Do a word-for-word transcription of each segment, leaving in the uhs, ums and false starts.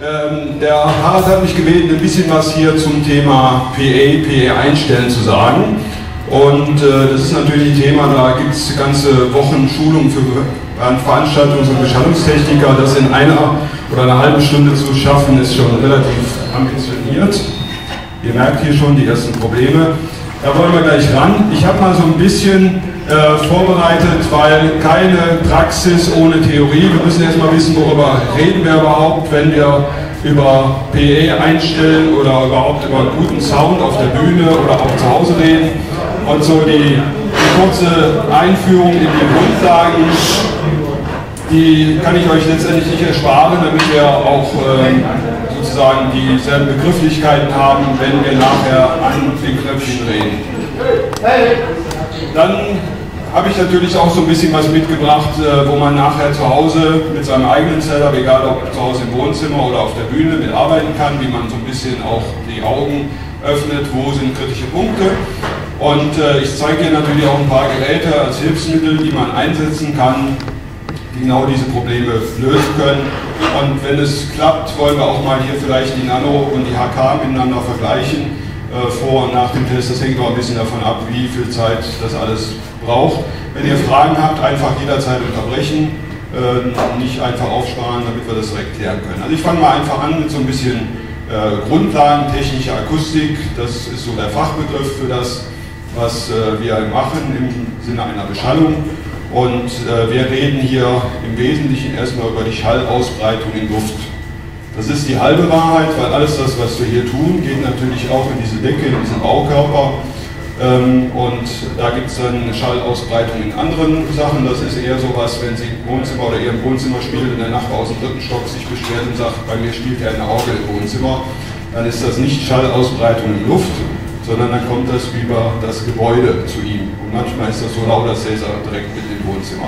Ähm, der Harald hat mich gebeten, ein bisschen was hier zum Thema P A, P A einstellen zu sagen. Und äh, das ist natürlich ein Thema, da gibt es ganze Wochen Schulungen für Veranstaltungs- und Beschallungstechniker. Das in einer oder einer halben Stunde zu schaffen, ist schon relativ ambitioniert. Ihr merkt hier schon die ersten Probleme. Da wollen wir gleich ran. Ich habe mal so ein bisschen äh, vorbereitet, weil keine Praxis ohne Theorie. Wir müssen erstmal wissen, worüber reden wir überhaupt, wenn wir über P A einstellen oder überhaupt über guten Sound auf der Bühne oder auch zu Hause reden. Und so die, die kurze Einführung in die Grundlagen, die kann ich euch letztendlich nicht ersparen, damit wir auch äh, sozusagen dieselben Begrifflichkeiten haben, wenn wir nachher an den Knöpfchen reden. Dann habe ich natürlich auch so ein bisschen was mitgebracht, äh, wo man nachher zu Hause mit seinem eigenen Setup, egal ob zu Hause im Wohnzimmer oder auf der Bühne, mitarbeiten kann, wie man so ein bisschen auch die Augen öffnet, wo sind kritische Punkte. Und äh, ich zeige hier natürlich auch ein paar Geräte als Hilfsmittel, die man einsetzen kann, die genau diese Probleme lösen können. Und wenn es klappt, wollen wir auch mal hier vielleicht die Nano und die H K miteinander vergleichen, äh, vor und nach dem Test. Das hängt auch ein bisschen davon ab, wie viel Zeit das alles braucht. Wenn ihr Fragen habt, einfach jederzeit unterbrechen, äh, nicht einfach aufsparen, damit wir das direkt klären können. Also ich fange mal einfach an mit so ein bisschen äh, Grundlagen, technische Akustik. Das ist so der Fachbegriff für das, was äh, wir machen im Sinne einer Beschallung. Und äh, wir reden hier im Wesentlichen erstmal über die Schallausbreitung in Luft. Das ist die halbe Wahrheit, weil alles das, was wir hier tun, geht natürlich auch in diese Decke, in diesen Baukörper. Ähm, und da gibt es dann Schallausbreitung in anderen Sachen. Das ist eher sowas, wenn Sie im Wohnzimmer oder Ihr im Wohnzimmer spielt und der Nachbar aus dem dritten Stock sich beschwert und sagt, bei mir spielt ja eine Orgel im Wohnzimmer, dann ist das nicht Schallausbreitung in Luft, sondern dann kommt das über das Gebäude zu ihm. Und manchmal ist das so laut, dass er direkt mit im Wohnzimmer.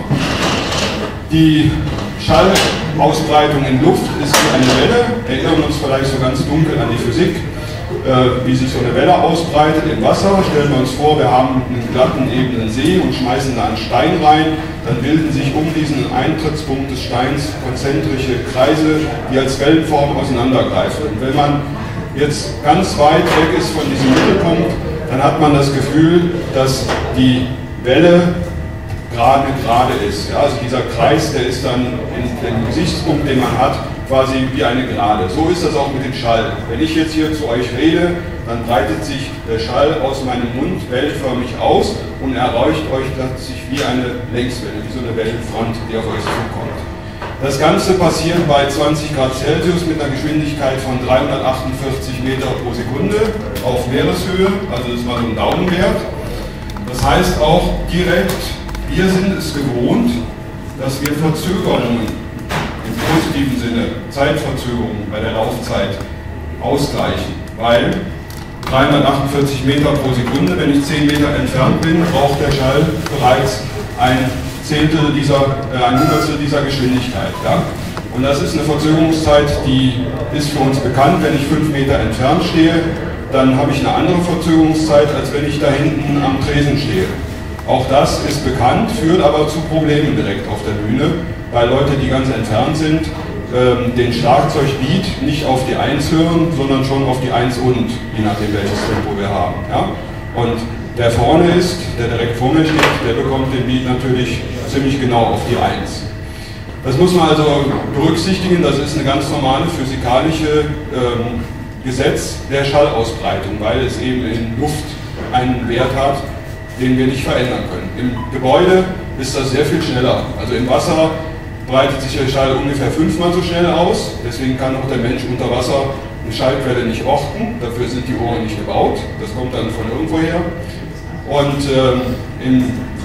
Die Schallausbreitung in Luft ist wie eine Welle. Erinnern uns vielleicht so ganz dunkel an die Physik, äh, wie sich so eine Welle ausbreitet im Wasser. Stellen wir uns vor, wir haben einen glatten, ebenen See und schmeißen da einen Stein rein. Dann bilden sich um diesen Eintrittspunkt des Steins konzentrische Kreise, die als Wellenform auseinandergreifen. Und wenn man jetzt ganz weit weg ist von diesem Mittelpunkt, dann hat man das Gefühl, dass die Welle gerade gerade ist. Ja, also dieser Kreis, der ist dann in dem Gesichtspunkt, den man hat, quasi wie eine Gerade. So ist das auch mit dem Schall. Wenn ich jetzt hier zu euch rede, dann breitet sich der Schall aus meinem Mund wellenförmig aus und erreicht euch plötzlich wie eine Längswelle, wie so eine Wellenfront, die auf euch zukommt. Das Ganze passiert bei zwanzig Grad Celsius mit einer Geschwindigkeit von dreihundertachtundvierzig Meter pro Sekunde auf Meereshöhe, also das war so ein Daumenwert. Das heißt auch direkt, wir sind es gewohnt, dass wir Verzögerungen im positiven Sinne, Zeitverzögerungen bei der Laufzeit ausgleichen, weil dreihundertachtundvierzig Meter pro Sekunde, wenn ich zehn Meter entfernt bin, braucht der Schall bereits ein Zehntel dieser, äh, ein Hundertstel dieser Geschwindigkeit. Ja? Und das ist eine Verzögerungszeit, die ist für uns bekannt. Wenn ich fünf Meter entfernt stehe, dann habe ich eine andere Verzögerungszeit, als wenn ich da hinten am Tresen stehe. Auch das ist bekannt, führt aber zu Problemen direkt auf der Bühne, weil Leute, die ganz entfernt sind, ähm, den Schlagzeugbeat nicht auf die eins hören, sondern schon auf die eins und, je nachdem welches Tempo wir haben. Ja? Und der vorne ist, der direkt vor mir steht, der bekommt den Beat natürlich ziemlich genau auf die eins. Das muss man also berücksichtigen, das ist eine ganz normale physikalische ähm, Gesetz der Schallausbreitung, weil es eben in Luft einen Wert hat, den wir nicht verändern können. Im Gebäude ist das sehr viel schneller. Also im Wasser breitet sich der Schall ungefähr fünfmal so schnell aus, deswegen kann auch der Mensch unter Wasser eine Schallquelle nicht orten, dafür sind die Ohren nicht gebaut, das kommt dann von irgendwoher. Und ähm, im,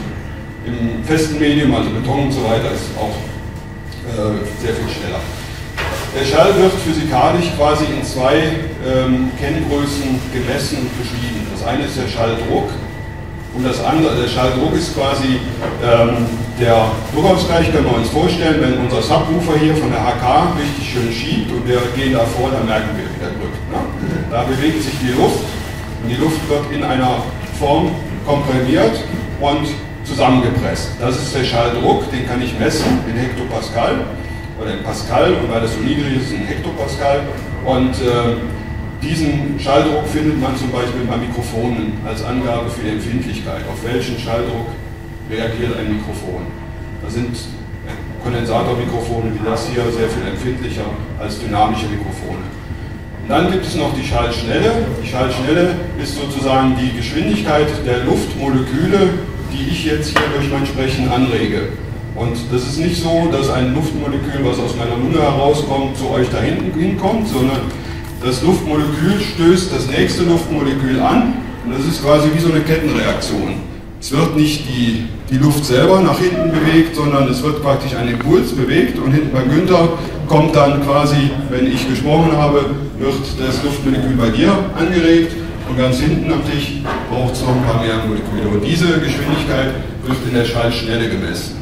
im festen Medium, also Beton und so weiter, ist es auch äh, sehr viel schneller. Der Schall wird physikalisch quasi in zwei ähm, Kenngrößen gemessen und beschrieben. Das eine ist der Schalldruck und das andere, der Schalldruck ist quasi ähm, der Druckausgleich, können wir uns vorstellen, wenn unser Subwoofer hier von der H K richtig schön schiebt und wir gehen da vor, dann merken wir, wie der drückt. Ne? Da bewegt sich die Luft und die Luft wird in einer Form komprimiert und zusammengepresst. Das ist der Schalldruck, den kann ich messen in Hektopascal. oder in Pascal, und weil das so niedrig ist, in Hektopascal. Und äh, diesen Schalldruck findet man zum Beispiel bei Mikrofonen als Angabe für die Empfindlichkeit. Auf welchen Schalldruck reagiert ein Mikrofon? Da sind Kondensatormikrofone wie das hier sehr viel empfindlicher als dynamische Mikrofone. Und dann gibt es noch die Schallschnelle. Die Schallschnelle ist sozusagen die Geschwindigkeit der Luftmoleküle, die ich jetzt hier durch mein Sprechen anrege. Und das ist nicht so, dass ein Luftmolekül, was aus meiner Lunge herauskommt, zu euch da hinten hinkommt, sondern das Luftmolekül stößt das nächste Luftmolekül an, und das ist quasi wie so eine Kettenreaktion. Es wird nicht die, die Luft selber nach hinten bewegt, sondern es wird praktisch ein Impuls bewegt, und hinten bei Günther kommt dann quasi, wenn ich gesprochen habe, wird das Luftmolekül bei dir angeregt, und ganz hinten am Tisch braucht es noch ein paar mehr Moleküle. Und diese Geschwindigkeit wird in der Schallschnelle gemessen.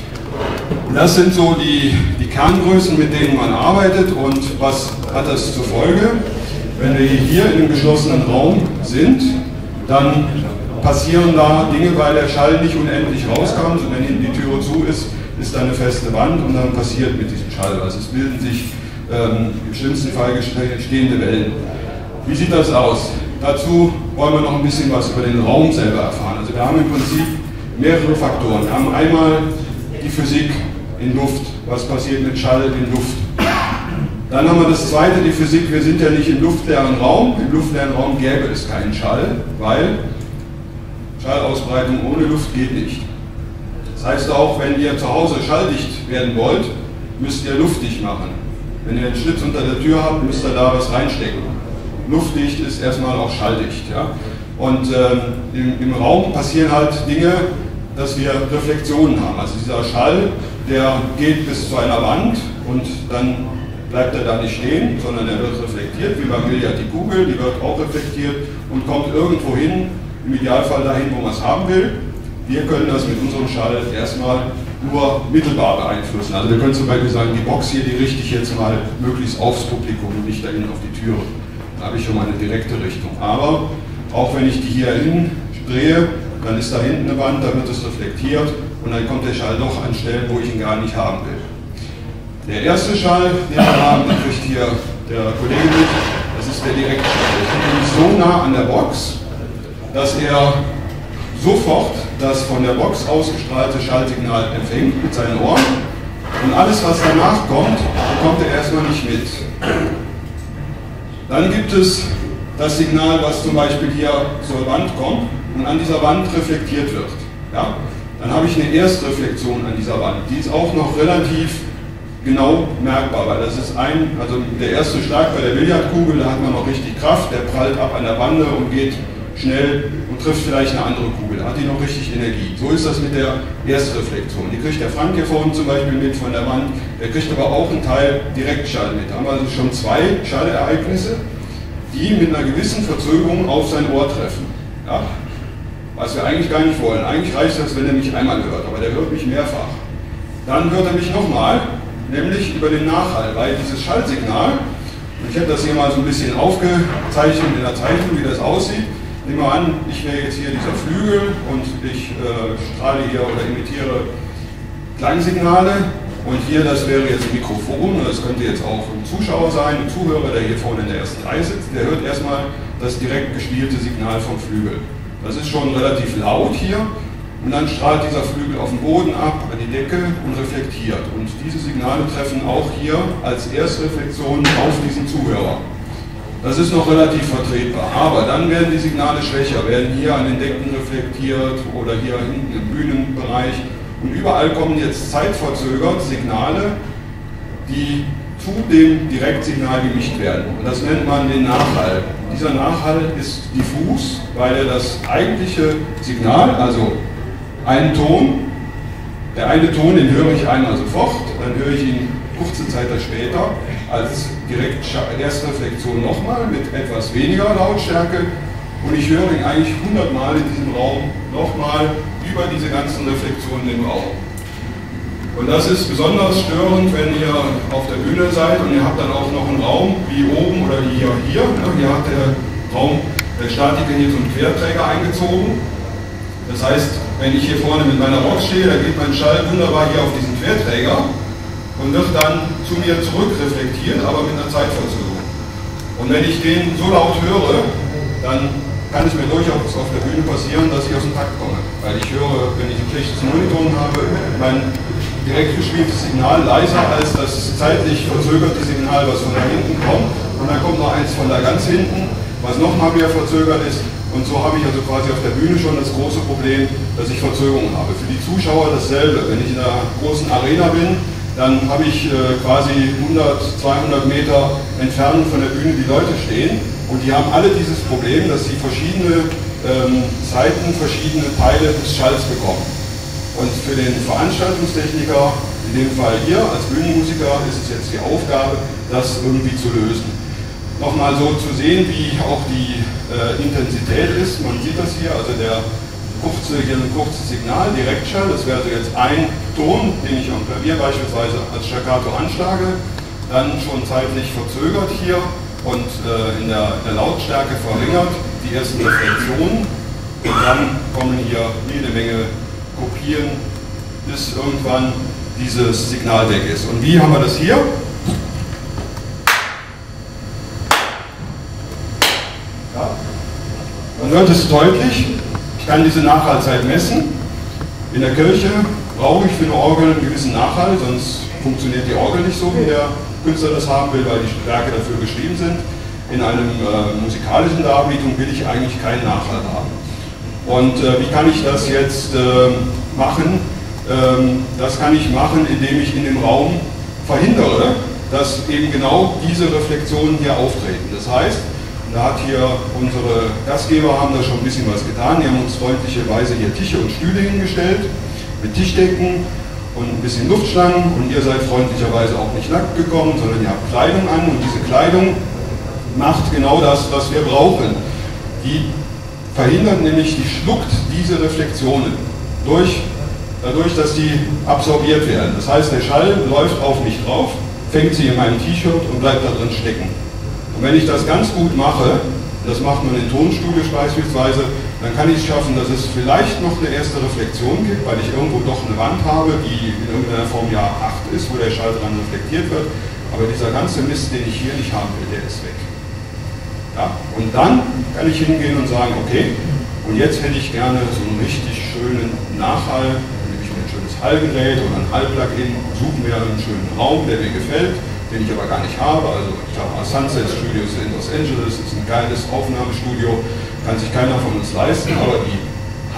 Das sind so die, die Kerngrößen, mit denen man arbeitet. Und was hat das zur Folge? Wenn wir hier in einem geschlossenen Raum sind, dann passieren da Dinge, weil der Schall nicht unendlich rauskommt, und wenn hinten die Türe zu ist, ist da eine feste Wand, und dann passiert mit diesem Schall. Also es bilden sich ähm, im schlimmsten Fall stehende Wellen. Wie sieht das aus? Dazu wollen wir noch ein bisschen was über den Raum selber erfahren. Also wir haben im Prinzip mehrere Faktoren. Wir haben einmal die Physik in Luft, was passiert mit Schall in Luft. Dann haben wir das zweite, die Physik, wir sind ja nicht im luftleeren Raum. Im luftleeren Raum gäbe es keinen Schall, weil Schallausbreitung ohne Luft geht nicht. Das heißt auch, wenn ihr zu Hause schalldicht werden wollt, müsst ihr luftdicht machen. Wenn ihr einen Schlitz unter der Tür habt, müsst ihr da was reinstecken. Luftdicht ist erstmal auch schalldicht. Ja? Und ähm, im, im Raum passieren halt Dinge, dass wir Reflexionen haben. Also dieser Schall, der geht bis zu einer Wand, und dann bleibt er da nicht stehen, sondern er wird reflektiert, wie beim Billard die Kugel, die wird auch reflektiert und kommt irgendwo hin, im Idealfall dahin, wo man es haben will. Wir können das mit unserem Schall erstmal nur mittelbar beeinflussen. Also wir können zum Beispiel sagen, die Box hier, die richte ich jetzt mal möglichst aufs Publikum und nicht dahin auf die Türe. Da habe ich schon mal eine direkte Richtung. Aber auch wenn ich die hier hin drehe, dann ist da hinten eine Wand, da wird es reflektiert, und dann kommt der Schall doch an Stellen, wo ich ihn gar nicht haben will. Der erste Schall, den wir haben, den kriegt hier der Kollege mit, das ist der Direktschall. Der ist nämlich so nah an der Box, dass er sofort das von der Box ausgestrahlte Schallsignal empfängt mit seinen Ohren, und alles, was danach kommt, bekommt er erstmal nicht mit. Dann gibt es das Signal, was zum Beispiel hier zur Wand kommt und an dieser Wand reflektiert wird. Ja? Dann habe ich eine Erstreflexion an dieser Wand. Die ist auch noch relativ genau merkbar, weil das ist ein, also der erste Schlag bei der Billardkugel, da hat man noch richtig Kraft, der prallt ab an der Bande und geht schnell und trifft vielleicht eine andere Kugel, da hat die noch richtig Energie. So ist das mit der Erstreflexion. Die kriegt der Frank hier vorne zum Beispiel mit von der Wand, der kriegt aber auch einen Teil Direktschall mit. Da haben wir also schon zwei Schallereignisse, die mit einer gewissen Verzögerung auf sein Ohr treffen. Ja? Was wir eigentlich gar nicht wollen. Eigentlich reicht das, wenn er mich einmal hört, aber der hört mich mehrfach. Dann hört er mich nochmal, nämlich über den Nachhall, weil dieses Schallsignal, und ich habe das hier mal so ein bisschen aufgezeichnet in der Zeichnung, wie das aussieht. Nehmen wir an, ich wäre jetzt hier dieser Flügel und ich äh, strahle hier oder imitiere Klangsignale, und hier, das wäre jetzt ein Mikrofon, und das könnte jetzt auch ein Zuschauer sein, ein Zuhörer, der hier vorne in der ersten Reihe sitzt, der hört erstmal das direkt gespielte Signal vom Flügel. Das ist schon relativ laut hier, und dann strahlt dieser Flügel auf den Boden ab, an die Decke und reflektiert. Und diese Signale treffen auch hier als Erstreflexion auf diesen Zuhörer. Das ist noch relativ vertretbar, aber dann werden die Signale schwächer, werden hier an den Decken reflektiert oder hier hinten im Bühnenbereich. Und überall kommen jetzt zeitverzögert Signale, die zu dem Direktsignal gemischt werden. Und das nennt man den Nachhall. Dieser Nachhall ist diffus, weil er das eigentliche Signal, also einen Ton, der eine Ton, den höre ich einmal sofort, dann höre ich ihn kurze Zeit später als direkt Erstreflexion nochmal mit etwas weniger Lautstärke, und ich höre ihn eigentlich hundertmal in diesem Raum nochmal über diese ganzen Reflexionen im Raum. Und das ist besonders störend, wenn ihr auf der Bühne seid und ihr habt dann auch noch einen Raum wie oben oder hier, hier. Hier hat der Raum, der Statiker hier so einen Querträger eingezogen. Das heißt, wenn ich hier vorne mit meiner Box stehe, dann geht mein Schall wunderbar hier auf diesen Querträger. und wird dann zu mir zurückreflektiert, aber mit einer Zeitverzögerung. Und wenn ich den so laut höre, dann kann es mir durchaus auf der Bühne passieren, dass ich aus dem Takt komme. Weil ich höre, wenn ich ein schlechtes Monitoring habe, mein direkt gespieltes Signal leiser als das zeitlich verzögerte Signal, was von da hinten kommt. Und dann kommt noch eins von da ganz hinten, was nochmal mehr verzögert ist. Und so habe ich also quasi auf der Bühne schon das große Problem, dass ich Verzögerungen habe. Für die Zuschauer dasselbe. Wenn ich in einer großen Arena bin, dann habe ich äh, quasi hundert, zweihundert Meter entfernt von der Bühne die Leute stehen und die haben alle dieses Problem, dass sie verschiedene ähm, Zeiten, verschiedene Teile des Schalls bekommen. Und für den Veranstaltungstechniker, in dem Fall hier als Bühnenmusiker, ist es jetzt die Aufgabe, das irgendwie zu lösen. Nochmal so zu sehen, wie auch die äh, Intensität ist. Man sieht das hier, also der kurze, hier ein kurzes Signal, Direktschall, das wäre also jetzt ein Ton, den ich am Klavier beispielsweise als Staccato anschlage, dann schon zeitlich verzögert hier und äh, in, der, in der Lautstärke verringert, die ersten Reflexionen und dann kommen hier jede Menge Kopien, bis irgendwann dieses Signal weg ist. Und wie haben wir das hier? Ja. Man hört es deutlich. Ich kann diese Nachhallzeit messen. In der Kirche brauche ich für eine Orgel einen gewissen Nachhall, sonst funktioniert die Orgel nicht so, wie der Künstler das haben will, weil die Werke dafür geschrieben sind. In einem äh, musikalischen Darbietung will ich eigentlich keinen Nachhall haben. Und äh, wie kann ich das jetzt äh, machen? Ähm, das kann ich machen, indem ich in dem Raum verhindere, dass eben genau diese Reflexionen hier auftreten. Das heißt, da hat hier unsere Gastgeber haben da schon ein bisschen was getan. Die haben uns freundlicherweise hier Tische und Stühle hingestellt mit Tischdecken und ein bisschen Luftschlangen und ihr seid freundlicherweise auch nicht nackt gekommen, sondern ihr habt Kleidung an und diese Kleidung macht genau das, was wir brauchen. Die verhindert nämlich, die schluckt diese Reflexionen durch, dadurch, dass die absorbiert werden. Das heißt, der Schall läuft auf mich drauf, fängt sie in meinem T-Shirt und bleibt da drin stecken. Und wenn ich das ganz gut mache, das macht man in Tonstudios beispielsweise, dann kann ich es schaffen, dass es vielleicht noch eine erste Reflexion gibt, weil ich irgendwo doch eine Wand habe, die in irgendeiner Form ja acht ist, wo der Schall dran reflektiert wird. Aber dieser ganze Mist, den ich hier nicht haben will, der ist weg. Ja? Und dann kann ich hingehen und sagen, okay, und jetzt hätte ich gerne so einen richtig schönen Nachhall, nehme ich mir ein schönes Hallgerät oder ein Hallplugin, suche mir einen schönen Raum, der mir gefällt, den ich aber gar nicht habe. Also ich habe Sunset Studios in Los Angeles, das ist ein geiles Aufnahmestudio, kann sich keiner von uns leisten, aber die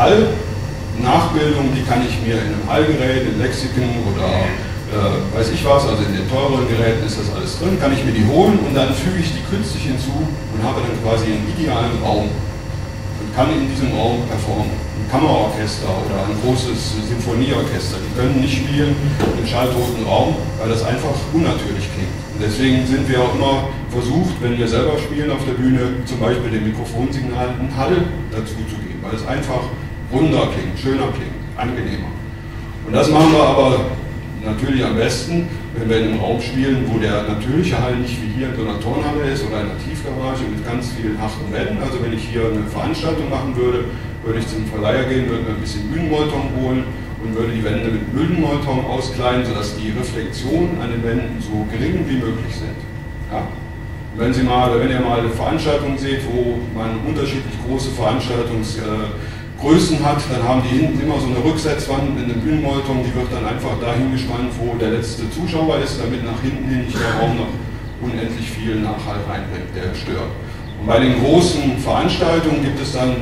Hall-Nachbildung, die kann ich mir in einem Hallgerät, in Lexicon oder äh, weiß ich was, also in den teureren Geräten ist das alles drin, kann ich mir die holen und dann füge ich die künstlich hinzu und habe dann quasi einen idealen Raum und kann in diesem Raum performen. Ein Kammerorchester oder ein großes Sinfonieorchester, die können nicht spielen im schalltoten Raum, weil das einfach unnatürlich klingt. Und deswegen sind wir auch immer versucht, wenn wir selber spielen auf der Bühne, zum Beispiel dem Mikrofonsignal einen Hall dazu zu geben, weil es einfach runder klingt, schöner klingt, angenehmer. Und das machen wir aber natürlich am besten, wenn wir in einem Raum spielen, wo der natürliche Hall nicht wie hier in so einer Turnhalle ist oder in einer Tiefgarage mit ganz vielen harten Wänden. Also wenn ich hier eine Veranstaltung machen würde, würde ich zum Verleiher gehen, würde mir ein bisschen Bühnenmolton holen und würde die Wände mit Bühnenmolton auskleiden, sodass die Reflexionen an den Wänden so gering wie möglich sind. Ja? Wenn Sie mal, wenn ihr mal eine Veranstaltung seht, wo man unterschiedlich große Veranstaltungsgrößen hat, dann haben die hinten immer so eine Rücksetzwand mit einem Bühnenmolton, die wird dann einfach dahin gespannt, wo der letzte Zuschauer ist, damit nach hinten hin nicht der Raum noch unendlich viel Nachhall reinbringt, der stört. Und bei den großen Veranstaltungen gibt es dann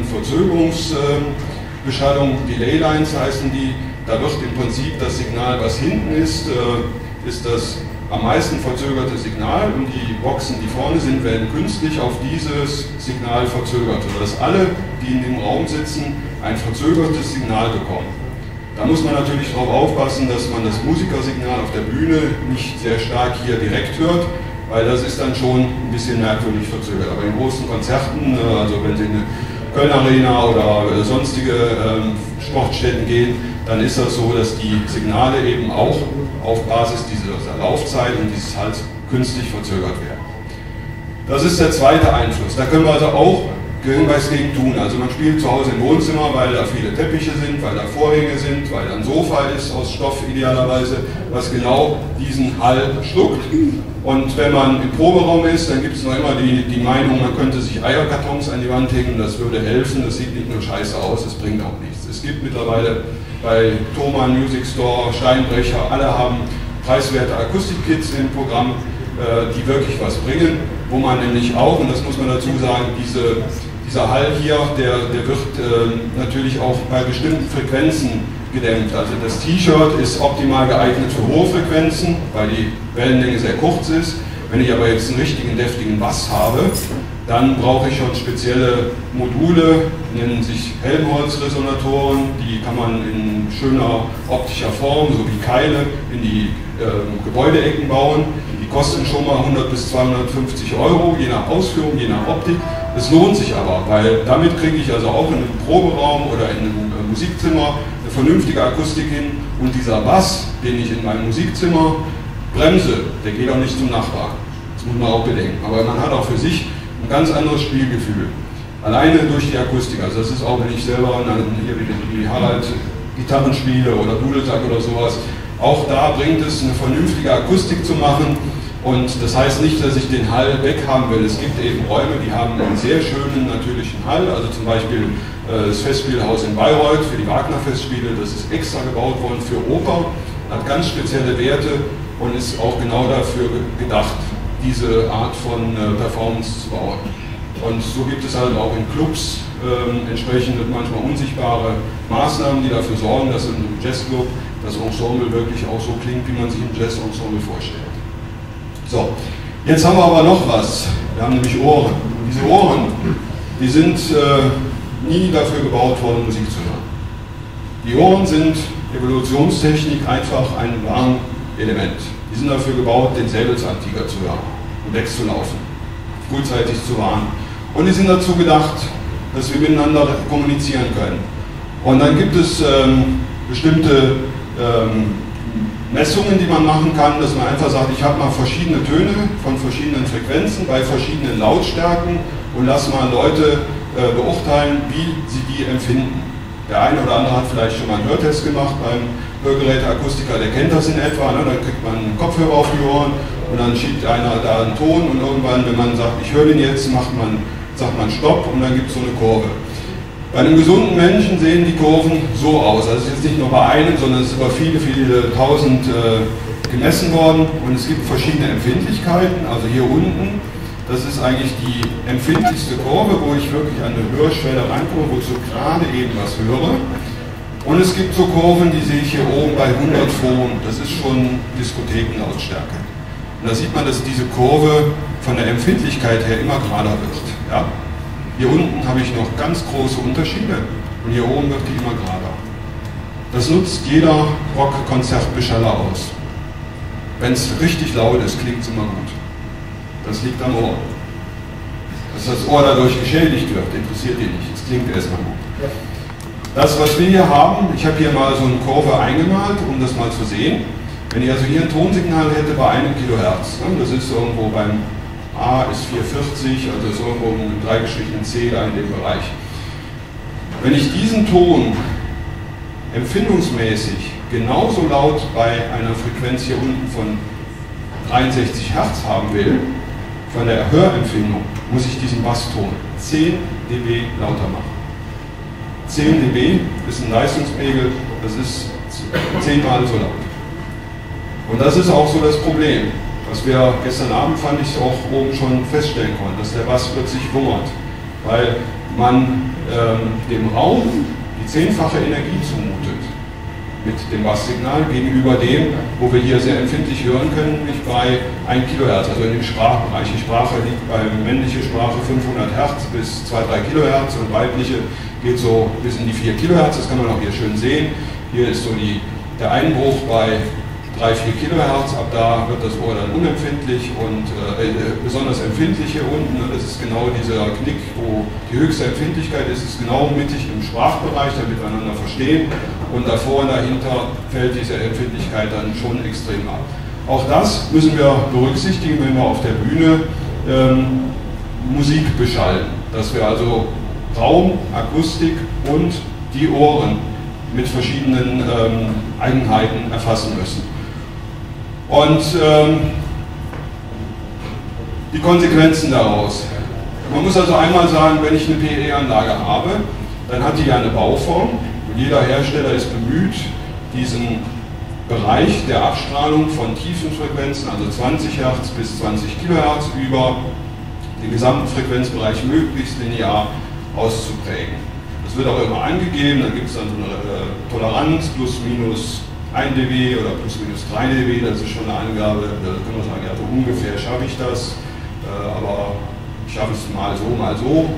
Verzögerungsbeschallung, Delay Lines heißen die. Da wird im Prinzip das Signal, was hinten ist, ist das am meisten verzögerte Signal und die Boxen, die vorne sind, werden künstlich auf dieses Signal verzögert, sodass alle, die in dem Raum sitzen, ein verzögertes Signal bekommen. Da muss man natürlich darauf aufpassen, dass man das Musikersignal auf der Bühne nicht sehr stark hier direkt hört, weil das ist dann schon ein bisschen merkwürdig verzögert. Aber in großen Konzerten, also wenn Sie in eine Köln Arena oder sonstige ähm, Sportstätten gehen, dann ist das so, dass die Signale eben auch auf Basis dieser Laufzeit und dieses Halls künstlich verzögert werden. Das ist der zweite Einfluss. Da können wir also auch können was gegen tun. Also man spielt zu Hause im Wohnzimmer, weil da viele Teppiche sind, weil da Vorhänge sind, weil da ein Sofa ist aus Stoff idealerweise, was genau diesen Hall schluckt. Und wenn man im Proberaum ist, dann gibt es noch immer die, die Meinung, man könnte sich Eierkartons an die Wand hängen, das würde helfen, das sieht nicht nur scheiße aus, es bringt auch nichts. Es gibt mittlerweile bei Thomann, Music Store, Steinbrecher, alle haben preiswerte Akustikkits im Programm, die wirklich was bringen, wo man nämlich auch, und das muss man dazu sagen, diese, dieser Hall hier, der, der wird äh, natürlich auch bei bestimmten Frequenzen gedämpft. Also das T-Shirt ist optimal geeignet für hohe Frequenzen, weil die Wellenlänge sehr kurz ist. Wenn ich aber jetzt einen richtigen, deftigen Bass habe, dann brauche ich schon spezielle Module, nennen sich Helmholtz-Resonatoren, die kann man in schöner optischer Form, so wie Keile, in die äh, Gebäudeecken bauen. Die kosten schon mal hundert bis zweihundertfünfzig Euro, je nach Ausführung, je nach Optik. Es lohnt sich aber, weil damit kriege ich also auch in einem Proberaum oder in einem äh, Musikzimmer eine vernünftige Akustik hin. Und dieser Bass, den ich in meinem Musikzimmer bremse, der geht auch nicht zum Nachbarn. Das muss man auch bedenken. Aber man hat auch für sich ein ganz anderes Spielgefühl. Alleine durch die Akustik. Also das ist auch, wenn ich selber hier wie Harald Gitarren spiele oder Dudelsack oder sowas, auch da bringt es eine vernünftige Akustik zu machen. Und das heißt nicht, dass ich den Hall weghaben will. Es gibt eben Räume, die haben einen sehr schönen natürlichen Hall. Also zum Beispiel äh, das Festspielhaus in Bayreuth für die Wagner-Festspiele. Das ist extra gebaut worden für Oper, hat ganz spezielle Werte und ist auch genau dafür gedacht, diese Art von äh, Performance zu bauen. Und so gibt es halt auch in Clubs äh, entsprechende, manchmal unsichtbare Maßnahmen, die dafür sorgen, dass in einem Jazzclub das Ensemble wirklich auch so klingt, wie man sich ein Jazz-Ensemble vorstellt. So, jetzt haben wir aber noch was. Wir haben nämlich Ohren. Und diese Ohren, die sind äh, nie dafür gebaut worden, Musik zu hören. Die Ohren sind Evolutionstechnik einfach ein Warnelement. Die sind dafür gebaut, den Säbelzahntiger zu hören und wegzulaufen, frühzeitig zu warnen. Und die sind dazu gedacht, dass wir miteinander kommunizieren können. Und dann gibt es ähm, bestimmte ähm, Messungen, die man machen kann, dass man einfach sagt, ich habe mal verschiedene Töne von verschiedenen Frequenzen bei verschiedenen Lautstärken und lass mal Leute äh, beurteilen, wie sie die empfinden. Der eine oder andere hat vielleicht schon mal einen Hörtest gemacht beim Hörgeräteakustiker, der kennt das in etwa, ne? Dann kriegt man einen Kopfhörer auf die Ohren und dann schiebt einer da einen Ton und irgendwann, wenn man sagt, ich höre den jetzt, macht man, sagt man Stopp und dann gibt es so eine Kurve. Bei einem gesunden Menschen sehen die Kurven so aus. Also es ist jetzt nicht nur bei einem, sondern es ist über viele, viele tausend äh, gemessen worden und es gibt verschiedene Empfindlichkeiten. Also hier unten, das ist eigentlich die empfindlichste Kurve, wo ich wirklich an eine Hörschwelle reinkomme, wo ich so gerade eben was höre. Und es gibt so Kurven, die sehe ich hier oben bei hundert Phonen. Das ist schon Diskothekenlautstärke. Und da sieht man, dass diese Kurve von der Empfindlichkeit her immer gerader wird. Ja? Hier unten habe ich noch ganz große Unterschiede und hier oben wird die immer gerader. Das nutzt jeder Rockkonzertbeschaller aus. Wenn es richtig laut ist, klingt es immer gut. Das liegt am Ohr. Dass das Ohr dadurch geschädigt wird, interessiert die nicht. Es klingt erstmal gut. Das, was wir hier haben, ich habe hier mal so eine Kurve eingemalt, um das mal zu sehen. Wenn ich also hier ein Tonsignal hätte bei einem Kilohertz, ne, das ist irgendwo beim A ist vierhundertvierzig, also ist irgendwo im dreigestrichenen C da in dem Bereich. Wenn ich diesen Ton empfindungsmäßig genauso laut bei einer Frequenz hier unten von dreiundsechzig Hertz haben will, von der Hörempfindung, muss ich diesen Basston zehn dB lauter machen. zehn dB ist ein Leistungspegel, das ist zehnmal so laut. Und das ist auch so das Problem, was wir gestern Abend, fand ich, auch oben schon feststellen konnten, dass der Bass plötzlich wummert, weil man ähm, dem Raum die zehnfache Energie zumutet mit dem Basssignal gegenüber dem, wo wir hier sehr empfindlich hören können, nicht bei ein Kilohertz, also in dem Sprachbereich. Die Sprache liegt bei männliche Sprache fünfhundert Hertz bis zwei bis drei Kilohertz und weibliche geht so bis in die vier Kilohertz, das kann man auch hier schön sehen. Hier ist so die, der Einbruch bei drei bis vier Kilohertz, ab da wird das Ohr dann unempfindlich und äh, besonders empfindlich hier unten. Das ist genau dieser Knick, wo die höchste Empfindlichkeit ist, ist genau mittig im Sprachbereich, damit wir einander verstehen. Und davor und dahinter fällt diese Empfindlichkeit dann schon extrem ab. Auch das müssen wir berücksichtigen, wenn wir auf der Bühne ähm, Musik beschallen. dass wir also Raum, Akustik und die Ohren mit verschiedenen ähm, Eigenheiten erfassen müssen. Und ähm, die Konsequenzen daraus. Man muss also einmal sagen, wenn ich eine P E-Anlage habe, dann hat die ja eine Bauform und jeder Hersteller ist bemüht, diesen Bereich der Abstrahlung von tiefen Frequenzen, also zwanzig Hertz bis zwanzig Kilohertz, über den gesamten Frequenzbereich möglichst linear auszuprägen. Das wird auch immer angegeben, da gibt es dann so eine äh, Toleranz, plus minus ein dB oder plus minus drei dB, das ist schon eine Angabe, da kann man sagen, ja, so ungefähr schaffe ich das, äh, aber ich schaffe es mal so, mal so.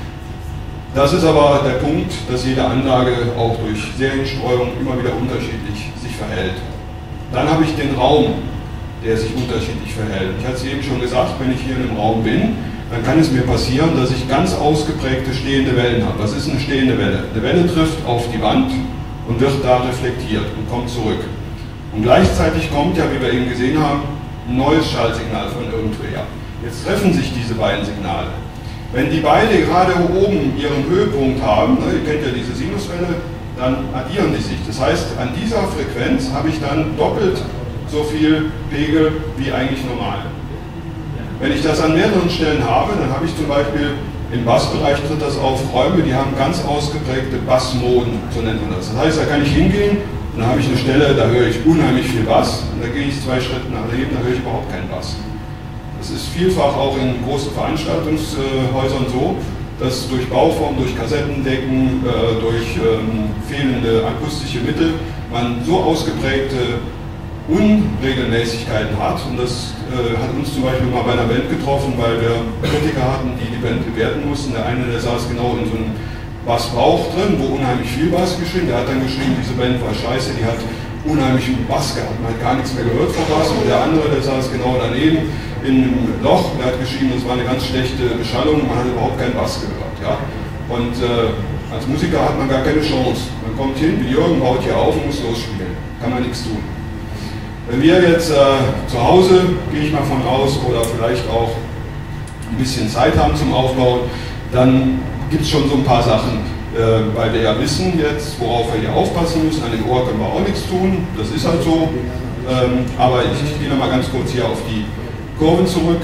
Das ist aber der Punkt, dass jede Anlage auch durch Serienstreuung immer wieder unterschiedlich sich verhält. Dann habe ich den Raum, der sich unterschiedlich verhält. Ich hatte es eben schon gesagt, wenn ich hier in einem Raum bin, dann kann es mir passieren, dass ich ganz ausgeprägte stehende Wellen habe. Was ist eine stehende Welle? Eine Welle trifft auf die Wand und wird da reflektiert und kommt zurück. Und gleichzeitig kommt ja, wie wir eben gesehen haben, ein neues Schallsignal von irgendwoher. Jetzt treffen sich diese beiden Signale. Wenn die beide gerade oben ihren Höhepunkt haben, ne, ihr kennt ja diese Sinuswelle, dann addieren die sich. Das heißt, an dieser Frequenz habe ich dann doppelt so viel Pegel wie eigentlich normal. Wenn ich das an mehreren Stellen habe, dann habe ich zum Beispiel im Bassbereich tritt das auf Räume, die haben ganz ausgeprägte Bassmoden, so nennt man das. Das heißt, da kann ich hingehen und dann habe ich eine Stelle, da höre ich unheimlich viel Bass und da gehe ich zwei Schritte nach daneben, da höre ich überhaupt keinen Bass. Das ist vielfach auch in großen Veranstaltungshäusern so, dass durch Bauform, durch Kassettendecken, äh, durch ähm, fehlende akustische Mittel man so ausgeprägte Unregelmäßigkeiten hat. Und das äh, hat uns zum Beispiel mal bei einer Band getroffen, weil wir Kritiker hatten, die die Band bewerten mussten. Der eine, der saß genau in so einem Bassbauch drin, wo unheimlich viel Bass geschrien. Der hat dann geschrieben, diese Band war scheiße, die hat unheimlich viel Bass gehabt. Man hat gar nichts mehr gehört von Bass. Und der andere, der saß genau daneben in einem Loch, der hat geschrieben, das war eine ganz schlechte Beschallung, man hat überhaupt keinen Bass gehört. Ja? Und äh, als Musiker hat man gar keine Chance. Man kommt hin, wie Jürgen, baut hier auf und muss losspielen. Kann man nichts tun. Wenn wir jetzt äh, zu Hause, gehe ich mal von aus, oder vielleicht auch ein bisschen Zeit haben zum Aufbauen, dann gibt es schon so ein paar Sachen, äh, weil wir ja wissen jetzt, worauf wir hier aufpassen müssen. An dem Ohr können wir auch nichts tun, das ist halt so. Ähm, aber ich, ich gehe nochmal ganz kurz hier auf die Kurven zurück.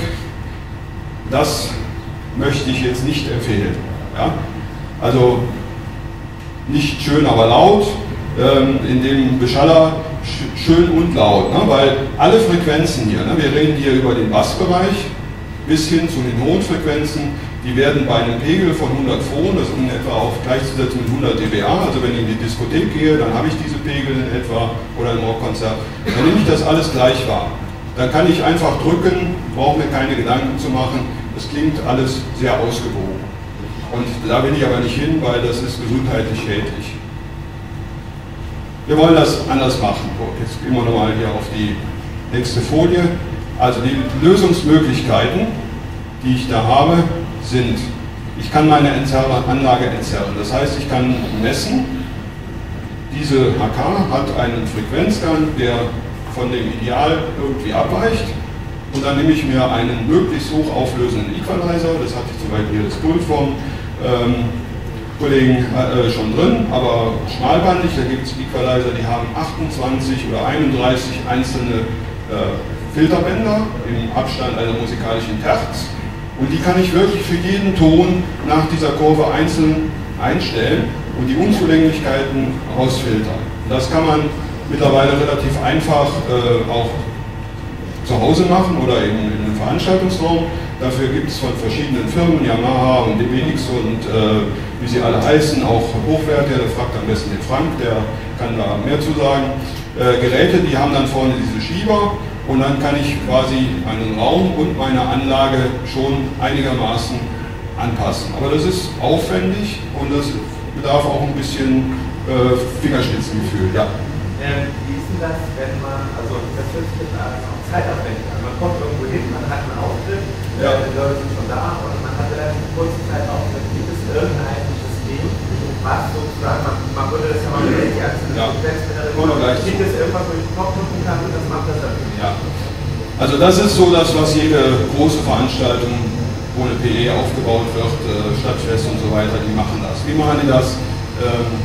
Das möchte ich jetzt nicht empfehlen. Ja? Also nicht schön, aber laut, ähm, in dem Beschaller sch schön und laut, ne? Weil alle Frequenzen hier, ne? Wir reden hier über den Bassbereich bis hin zu den hohen Frequenzen, die werden bei einem Pegel von hundert Phonen, das ist in etwa auf gleichzusetzen mit hundert dBA, also wenn ich in die Diskothek gehe, dann habe ich diese Pegel in etwa, oder im Rockkonzert, dann nehme ich das alles gleich wahr. Dann kann ich einfach drücken, brauche mir keine Gedanken zu machen, das klingt alles sehr ausgewogen. Und da will ich aber nicht hin, weil das ist gesundheitlich schädlich. Wir wollen das anders machen. Jetzt gehen wir nochmal hier auf die nächste Folie. Also die Lösungsmöglichkeiten, die ich da habe, sind, ich kann meine Anlage entzerren. Das heißt, ich kann messen, diese H K hat einen Frequenzgang, der von dem Ideal irgendwie abweicht, und dann nehme ich mir einen möglichst hoch auflösenden Equalizer, das hatte ich zum Beispiel hier das Pult vom ähm, Kollegen äh, schon drin, aber schmalbandig, da gibt es Equalizer, die haben achtundzwanzig oder einunddreißig einzelne äh, Filterbänder im Abstand einer musikalischen Terz, und die kann ich wirklich für jeden Ton nach dieser Kurve einzeln einstellen und die Unzulänglichkeiten rausfiltern. Das kann man mittlerweile relativ einfach äh, auch zu Hause machen oder eben in einem Veranstaltungsraum. Dafür gibt es von verschiedenen Firmen, Yamaha und D B X und äh, wie sie alle heißen, auch hochwertige, der fragt am besten den Frank, der kann da mehr zu sagen. Äh, Geräte, die haben dann vorne diese Schieber, und dann kann ich quasi meinen Raum und meine Anlage schon einigermaßen anpassen. Aber das ist aufwendig und das bedarf auch ein bisschen äh, Fingerspitzengefühl. Ja. Ähm, wie ist denn das, wenn man, also das hört sich jetzt auch zeitaufwendig an, man kommt irgendwo hin, man hat einen Auftritt, ja. Die Leute sind schon da und man hat relativ kurze Zeit Auftritt. Gibt es irgendein System, was sozusagen, man, man würde das ja mal mit die einzelnen ja. Frequenzen, gibt es irgendwas, wo ich den Kopf drücken kann und das macht das dann für mich? Ja. Also das ist so das, was jede große Veranstaltung ohne P E aufgebaut wird, äh, Stadtfest und so weiter, die machen das. Wie machen die das? Ähm,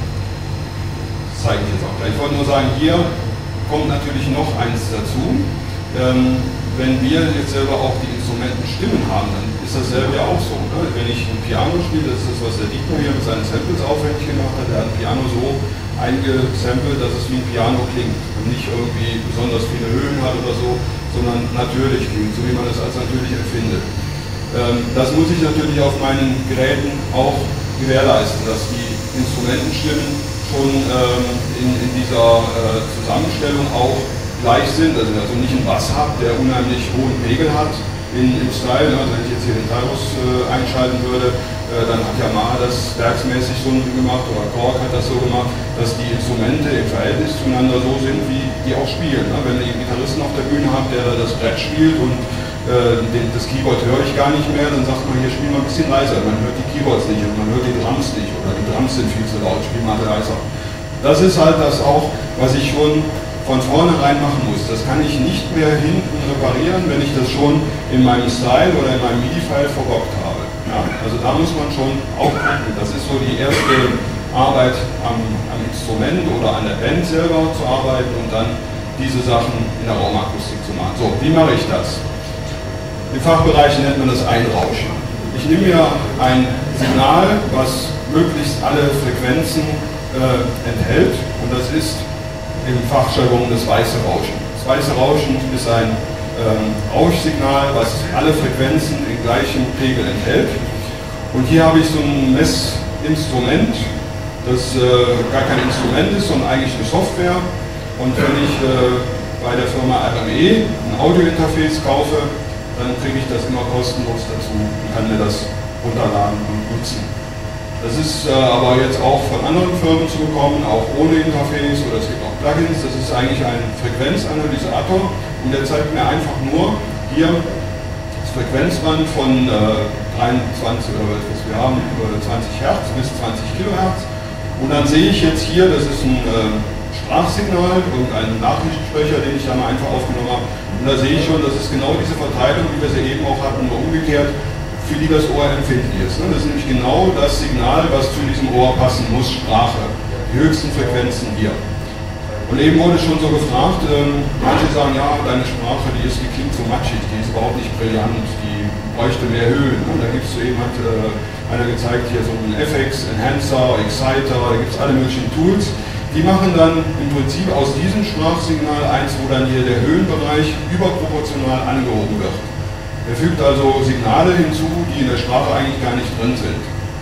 das zeige ich jetzt auch gleich. Ich wollte nur sagen, hier kommt natürlich noch eins dazu. Ähm, wenn wir jetzt selber auch die Instrumentenstimmen haben, dann ist dasselbe ja auch so. Ne? Wenn ich ein Piano spiele, das ist das, was der Dietmar hier mit seinen Samples aufwendig gemacht hat, der hat ein Piano so eingesampelt, dass es wie ein Piano klingt und nicht irgendwie besonders viele Höhen hat oder so, sondern natürlich klingt, so wie man es als natürlich empfindet. Ähm, das muss ich natürlich auf meinen Geräten auch gewährleisten, dass die Instrumentenstimmen schon ähm, in, in dieser äh, Zusammenstellung auch gleich sind, also, also nicht einen Bass habe, der unheimlich hohen Pegel hat in, im Style, also wenn ich jetzt hier den Tyrus äh, einschalten würde, äh, dann hat Yamaha das werksmäßig so gemacht, oder Korg hat das so gemacht, dass die Instrumente im Verhältnis zueinander so sind, wie die auch spielen. Ne? Wenn ihr einen Gitarristen auf der Bühne habt, der da das Brett spielt und äh, den, das Keyboard höre ich gar nicht mehr, dann sagt man, hier spielen wir ein bisschen leiser, man hört die Keyboards nicht und man hört die Drums nicht, oder die Drums sind viel zu laut, spielen mal leiser. Das ist halt das auch, was ich schon von vornherein machen muss. Das kann ich nicht mehr hinten reparieren, wenn ich das schon in meinem Style oder in meinem MIDI-File verbockt habe. Ja, also da muss man schon auch gucken. Das ist so die erste Arbeit am, am Instrument oder an der Band selber zu arbeiten und dann diese Sachen in der Raumakustik zu machen. So, wie mache ich das? Im Fachbereich nennt man das Einrauschen. Ich nehme mir ein Signal, was möglichst alle Frequenzen äh, enthält, und das ist im Fachjargon das weiße Rauschen. Das weiße Rauschen ist ein ähm, Rauschsignal, was alle Frequenzen in gleichem Pegel enthält. Und hier habe ich so ein Messinstrument, das äh, gar kein Instrument ist, sondern eigentlich eine Software. Und wenn ich äh, bei der Firma R M E ein Audiointerface kaufe, dann kriege ich das immer kostenlos dazu und kann mir das runterladen und nutzen. Das ist äh, aber jetzt auch von anderen Firmen zu bekommen, auch ohne Interface, oder es gibt auch Plugins. Das ist eigentlich ein Frequenzanalysator und der zeigt mir einfach nur hier das Frequenzband von äh, dreiundzwanzig oder was wir haben, zwanzig Hertz bis zwanzig Kilohertz. Und dann sehe ich jetzt hier, das ist ein äh, Sprachsignal und ein Nachrichtensprecher, den ich da mal einfach aufgenommen habe. Und da sehe ich schon, das ist genau diese Verteilung, wie wir sie eben auch hatten, nur umgekehrt, für die das Ohr empfindlich ist. Das ist nämlich genau das Signal, was zu diesem Ohr passen muss, Sprache. Die höchsten Frequenzen hier. Und eben wurde schon so gefragt, ähm, manche sagen, ja, deine Sprache, die, ist, die klingt so matschig, die ist überhaupt nicht brillant, die bräuchte mehr Höhen. Und da gibt es so eben, hat äh, einer gezeigt, hier so einen F X, Enhancer, Exciter, da gibt es alle möglichen Tools. Die machen dann im Prinzip aus diesem Sprachsignal eins, wo dann hier der Höhenbereich überproportional angehoben wird. Er fügt also Signale hinzu, die in der Sprache eigentlich gar nicht drin sind.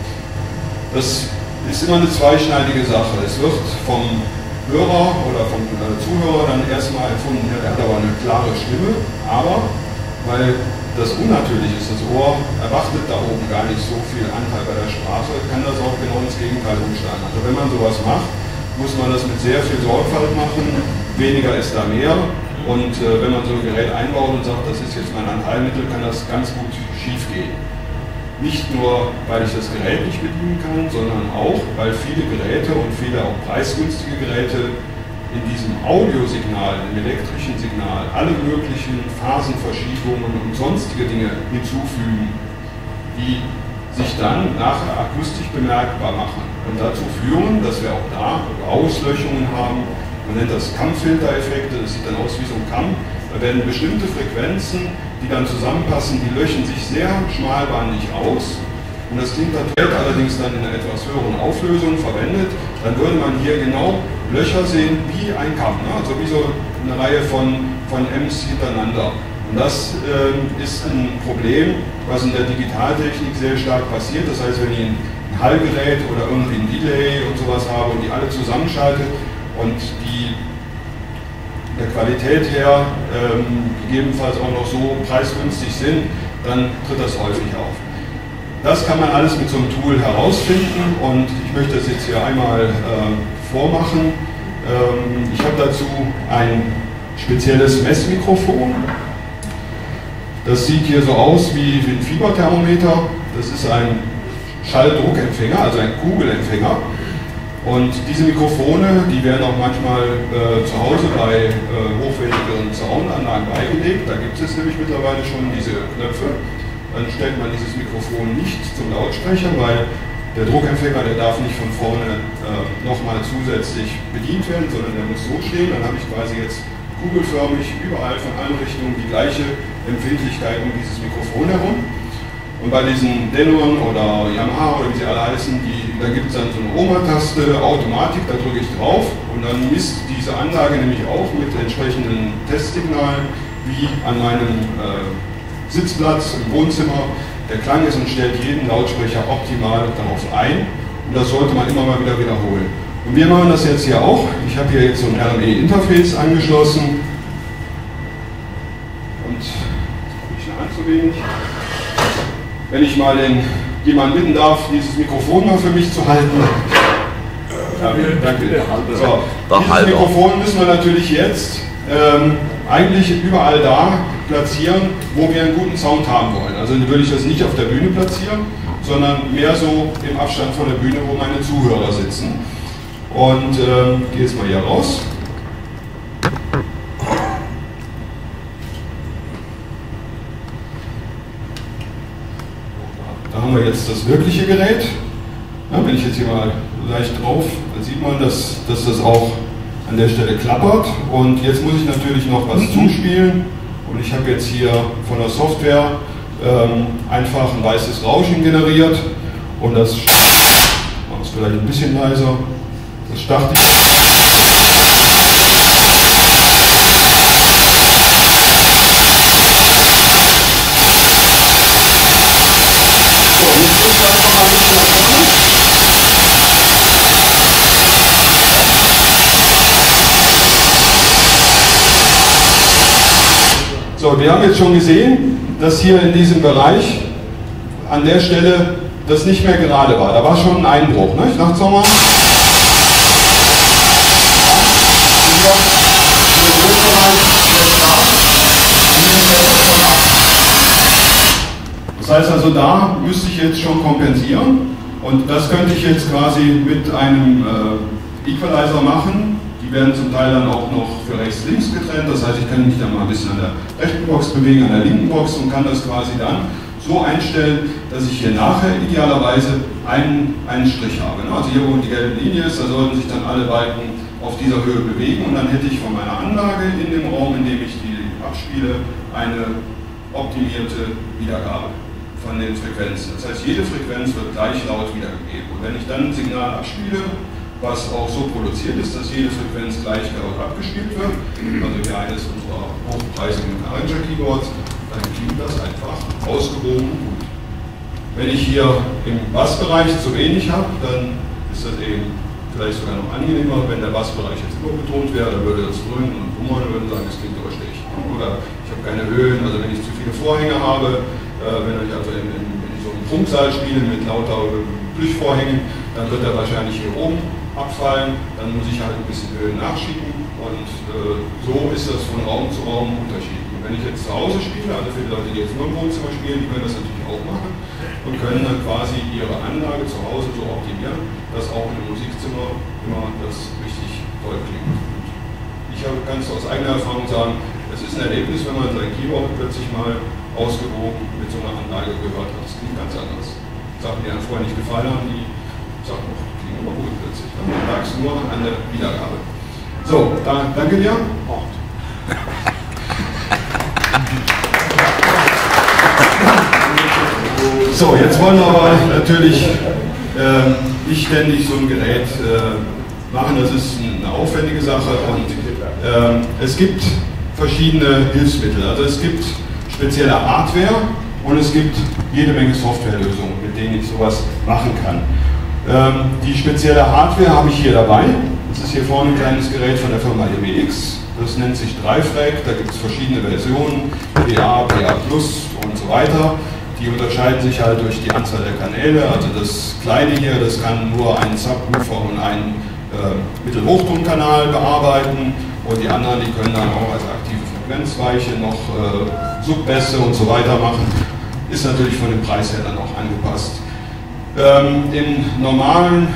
Das ist immer eine zweischneidige Sache. Es wird vom Hörer oder vom äh, Zuhörer dann erstmal empfunden, ja, der hat aber eine klare Stimme, aber weil das unnatürlich ist, das Ohr erwartet da oben gar nicht so viel Anteil bei der Sprache, kann das auch genau ins Gegenteil umschlagen. Also wenn man sowas macht, muss man das mit sehr viel Sorgfalt machen, weniger ist da mehr. Und äh, wenn man so ein Gerät einbaut und sagt, das ist jetzt mein Anteilmittel, kann das ganz gut schief gehen. Nicht nur, weil ich das Gerät nicht bedienen kann, sondern auch, weil viele Geräte und viele auch preisgünstige Geräte in diesem Audiosignal, im elektrischen Signal, alle möglichen Phasenverschiebungen und sonstige Dinge hinzufügen, die sich dann nachher akustisch bemerkbar machen und dazu führen, dass wir auch da Auslöchungen haben. Man nennt das Kammfiltereffekte, das sieht dann aus wie so ein Kamm. Da werden bestimmte Frequenzen, die dann zusammenpassen, die löchen sich sehr schmalbandig aus. Und das klingt natürlich allerdings dann in einer etwas höheren Auflösung verwendet. Dann würde man hier genau Löcher sehen wie ein Kamm, ne? Also wie so eine Reihe von, von M's hintereinander. Und das äh, ist ein Problem, was in der Digitaltechnik sehr stark passiert. Das heißt, wenn ich ein Hallgerät oder irgendwie ein Delay und sowas habe und die alle zusammenschaltet, und die der Qualität her ähm, gegebenenfalls auch noch so preisgünstig sind, dann tritt das häufig auf. Das kann man alles mit so einem Tool herausfinden und ich möchte das jetzt hier einmal äh, vormachen. Ähm, ich habe dazu ein spezielles Messmikrofon. Das sieht hier so aus wie, wie ein Fieberthermometer. Das ist ein Schalldruckempfänger, also ein Kugelempfänger. Und diese Mikrofone, die werden auch manchmal äh, zu Hause bei äh, hochwertigeren Soundanlagen beigelegt. Da gibt es nämlich mittlerweile schon diese Knöpfe. dann stellt man dieses Mikrofon nicht zum Lautsprecher, weil der Druckempfänger, der darf nicht von vorne äh, nochmal zusätzlich bedient werden, sondern der muss so stehen. Dann habe ich quasi jetzt kugelförmig überall von allen Richtungen die gleiche Empfindlichkeit um dieses Mikrofon herum. Und bei diesen Denon oder Yamaha oder wie sie alle heißen, die, da gibt es dann so eine Oma-Taste, Automatik, da drücke ich drauf und dann misst diese Anlage nämlich auch mit entsprechenden Testsignalen, wie an meinem äh, Sitzplatz im Wohnzimmer der Klang ist und stellt jeden Lautsprecher optimal darauf ein. Und das sollte man immer mal wieder wiederholen. Und wir machen das jetzt hier auch. Ich habe hier jetzt so ein R M E-Interface angeschlossen. Und jetzt habe ich eine Hand zu wenig. Wenn ich mal den, jemanden bitten darf, dieses Mikrofon mal für mich zu halten. Ja, danke. So, dieses Mikrofon müssen wir natürlich jetzt ähm, eigentlich überall da platzieren, wo wir einen guten Sound haben wollen. Also würde ich das nicht auf der Bühne platzieren, sondern mehr so im Abstand von der Bühne, wo meine Zuhörer sitzen. Und ähm, gehe jetzt mal hier raus. Da haben wir jetzt das wirkliche Gerät. Ja, wenn ich jetzt hier mal leicht drauf, dann sieht man, dass, dass das auch an der Stelle klappert. Und jetzt muss ich natürlich noch was zuspielen. Und ich habe jetzt hier von der Software ähm, einfach ein weißes Rauschen generiert. Und das mache ich vielleicht ein bisschen leiser. Das starte ich. So, wir haben jetzt schon gesehen, dass hier in diesem Bereich an der Stelle das nicht mehr gerade war. Da war schon ein Einbruch, ne? Nach Sommer. Das heißt also, da müsste ich jetzt schon kompensieren und das könnte ich jetzt quasi mit einem äh, Equalizer machen. Die werden zum Teil dann auch noch für rechts-links getrennt, das heißt, ich kann mich dann mal ein bisschen an der rechten Box bewegen, an der linken Box und kann das quasi dann so einstellen, dass ich hier nachher idealerweise einen, einen Strich habe. Also hier, wo die gelbe Linie ist, da sollten sich dann alle Balken auf dieser Höhe bewegen und dann hätte ich von meiner Anlage in dem Raum, in dem ich die abspiele, eine optimierte Wiedergabe von den Frequenzen. Das heißt, jede Frequenz wird gleich laut wiedergegeben. Und wenn ich dann ein Signal abspiele, was auch so produziert ist, dass jede Frequenz gleich laut abgespielt wird, also hier eines unserer hochpreisigen Arranger Keyboards, dann klingt das einfach ausgewogen gut. Wenn ich hier im Bassbereich zu wenig habe, dann ist das eben vielleicht sogar noch angenehmer. Wenn der Bassbereich jetzt überbetont wäre, dann würde das dröhnen und bummern und würde sagen, es klingt aber schlecht. Oder ich habe keine Höhen, also wenn ich zu viele Vorhänge habe, äh, wenn ich also in, in, in so einem Prunksaal spiele mit lauter Plüschvorhängen, dann wird er wahrscheinlich hier oben abfallen, dann muss ich halt ein bisschen Höhen nachschieben und äh, so ist das von Raum zu Raum unterschiedlich. Und wenn ich jetzt zu Hause spiele, also für die Leute, die jetzt nur im Wohnzimmer spielen, die können das natürlich auch machen und können dann quasi ihre Anlage zu Hause so optimieren, dass auch in einem Musikzimmer immer das richtig toll klingt. Ich kann es aus eigener Erfahrung sagen, es ist ein Erlebnis, wenn man sein Keyboard plötzlich mal ausgewogen mit so einer Anlage gehört hat. Das klingt ganz anders. Sachen, die einem vorher nicht gefallen haben, die sagen, oh, die klingen immer gut plötzlich. Dann lag es nur an der Wiedergabe. So, da, danke dir. So, jetzt wollen wir aber natürlich äh, nicht ständig so ein Gerät äh, machen. Das ist eine aufwendige Sache und äh, es gibt verschiedene Hilfsmittel. Also es gibt spezielle Hardware und es gibt jede Menge Softwarelösungen, mit denen ich sowas machen kann. Ähm, die spezielle Hardware habe ich hier dabei. Das ist hier vorne ein kleines Gerät von der Firma M E X. Das nennt sich DriveRack. Da gibt es verschiedene Versionen, P A, P A Plus und so weiter. Die unterscheiden sich halt durch die Anzahl der Kanäle. Also das kleine hier, das kann nur einen Subwoofer und einen äh, Mittelhochtonkanal bearbeiten. Und die anderen, die können dann auch als aktive Frequenzweiche noch äh, Subbässe und so weiter machen. Ist natürlich von dem Preis her dann auch angepasst. Ähm, in normalen,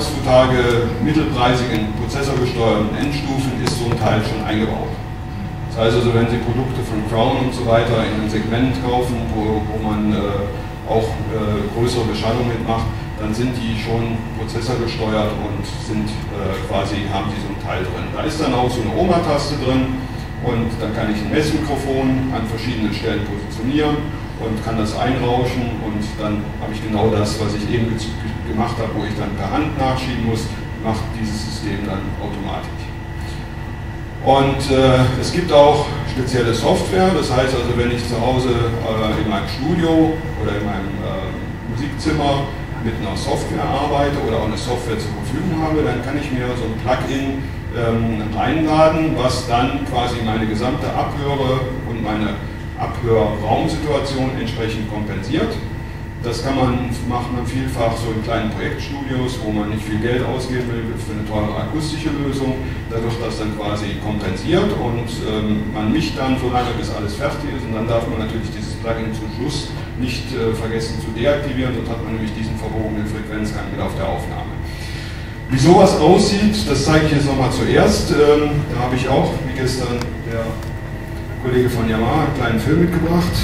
heutzutage mittelpreisigen, prozessorgesteuerten Endstufen ist so ein Teil schon eingebaut. Das Das heißt also, wenn Sie Produkte von Crown und so weiter in einem Segment kaufen, wo, wo man äh, auch äh, größere Beschallung mitmacht, dann sind die schon prozessorgesteuert und sind äh, quasi, haben sie so ein Teil drin. Da ist dann auch so eine Oma-Taste drin und dann kann ich ein Messmikrofon an verschiedenen Stellen positionieren und kann das einrauschen und dann habe ich genau das, was ich eben gemacht habe, wo ich dann per Hand nachschieben muss, macht dieses System dann automatisch. Und äh, es gibt auch spezielle Software, das heißt also, wenn ich zu Hause äh, in meinem Studio oder in meinem äh, Musikzimmer mit einer Software arbeite oder auch eine Software zur Verfügung habe, dann kann ich mir so ein Plugin ähm, reinladen, was dann quasi meine gesamte Abhöre und meine Abhörraumsituation entsprechend kompensiert. Das kann man, macht man vielfach so in kleinen Projektstudios, wo man nicht viel Geld ausgeben will für eine teure akustische Lösung. Da wird das dann quasi kompensiert und ähm, man mischt dann so lange, bis alles fertig ist. Und dann darf man natürlich dieses Plugin zum Schluss nicht äh, vergessen zu deaktivieren, sonst hat man nämlich diesen verbogenen Frequenzgang wieder auf der Aufnahme. Wie sowas aussieht, das zeige ich jetzt nochmal zuerst. Ähm, da habe ich auch, wie gestern der Kollege von Yamaha, einen kleinen Film mitgebracht.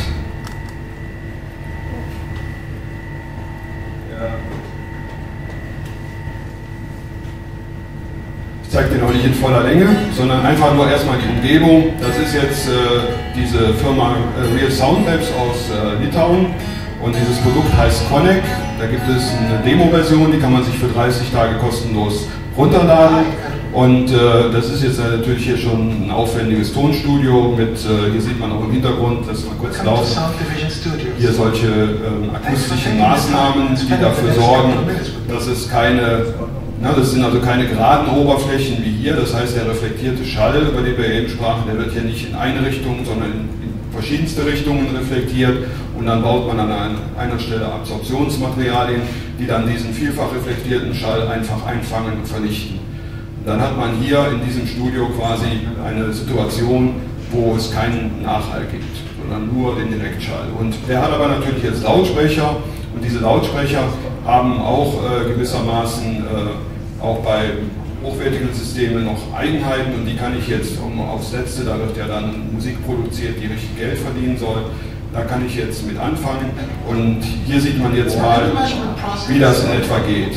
Ich zeige den auch nicht in voller Länge, sondern einfach nur erstmal die Umgebung. Das ist jetzt äh, diese Firma äh, Real Sound Labs aus äh, Litauen und dieses Produkt heißt Connect. Da gibt es eine Demo-Version, die kann man sich für dreißig Tage kostenlos runterladen. Und äh, das ist jetzt äh, natürlich hier schon ein aufwendiges Tonstudio mit, äh, hier sieht man auch im Hintergrund, das mal kurz laufen, hier solche äh, akustischen Maßnahmen, die dafür sorgen, dass es keine, na, das sind also keine geraden Oberflächen wie hier, das heißt der reflektierte Schall, über den wir eben sprachen, der wird hier nicht in eine Richtung, sondern in verschiedenste Richtungen reflektiert und dann baut man an einer Stelle Absorptionsmaterialien, die dann diesen vielfach reflektierten Schall einfach einfangen und vernichten. Dann hat man hier in diesem Studio quasi eine Situation, wo es keinen Nachhall gibt, sondern nur den Direktschall. Und der hat aber natürlich jetzt Lautsprecher und diese Lautsprecher haben auch äh, gewissermaßen äh, auch bei hochwertigen Systemen noch Eigenheiten und die kann ich jetzt um aufs Letzte, da wird ja dann Musik produziert, die richtig Geld verdienen soll. Da kann ich jetzt mit anfangen und hier sieht man jetzt mal, wie das in etwa geht.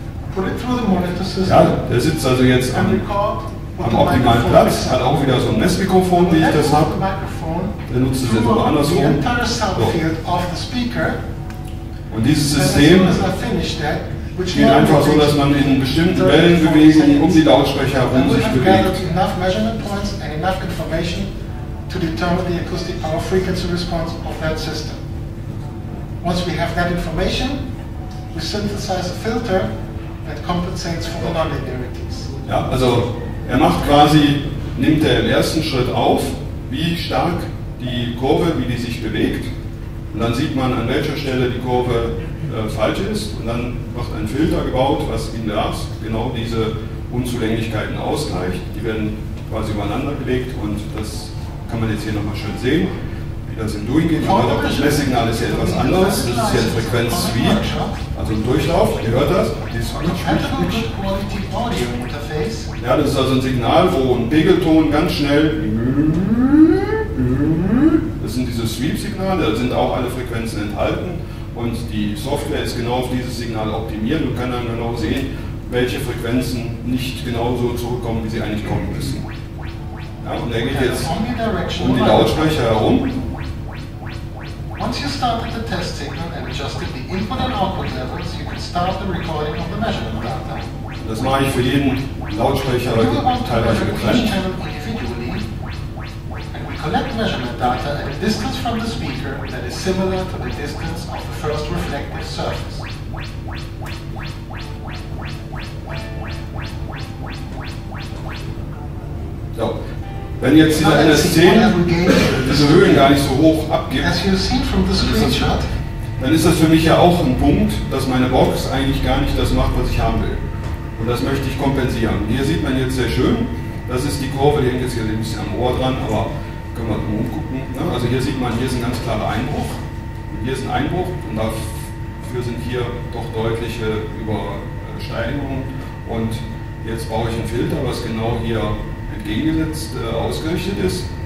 Ja, der sitzt also jetzt am, am optimalen Platz, hat auch wieder so ein Messmikrofon, wie ich das habe. Der nutzt es jetzt aber andersrum. So. Und dieses System geht einfach so, dass man in bestimmten Wellenbewegungen um die Lautsprecher herum sich bewegt. To determine the acoustic power frequency response of that system. Once we have that information, we synthesize a filter that compensates for the non-linearities. Ja, also er macht quasi, nimmt er im ersten Schritt auf, wie stark die Kurve, wie die sich bewegt. Und dann sieht man, an welcher Stelle die Kurve äh, falsch ist. Und dann wird ein Filter gebaut, was in das genau diese Unzulänglichkeiten ausgleicht. Die werden quasi übereinander gelegt und das kann man jetzt hier nochmal schön sehen, wie das im Doing geht. Aber das Messsignal ist ja etwas anderes. Das ist ja ein Frequenz-Sweep, also ein Durchlauf. Ihr hört das? Die Sweep, Sweep, Sweep. Ja, das ist also ein Signal, wo ein Pegelton ganz schnell. Das sind diese Sweep-Signale, da sind auch alle Frequenzen enthalten. Und die Software ist genau auf dieses Signal optimiert und kann dann genau sehen, welche Frequenzen nicht genauso zurückkommen, wie sie eigentlich kommen müssen. Ja, und er geht jetzt um die Lautsprecher herum. Once you started the test signal and adjusted the input and output levels, you can start the recording of the measurement data. Das mache ich für jeden Lautsprecher teilweise getrennt. And we collect measurement data at a distance from the speaker that is similar to the distance of the first reflective surface. So. Wenn jetzt dieser N S zehn diese Höhen gar nicht so hoch abgibt, dann ist das für mich ja auch ein Punkt, dass meine Box eigentlich gar nicht das macht, was ich haben will. Und das möchte ich kompensieren. Hier sieht man jetzt sehr schön, das ist die Kurve, die hängt jetzt hier ein bisschen am Ohr dran, aber können wir mal umgucken. Also hier sieht man, hier ist ein ganz klarer Einbruch. Und hier ist ein Einbruch und dafür sind hier doch deutliche Übersteigungen. Und jetzt baue ich einen Filter, was genau hier entgegengesetzt äh, ausgerichtet ist.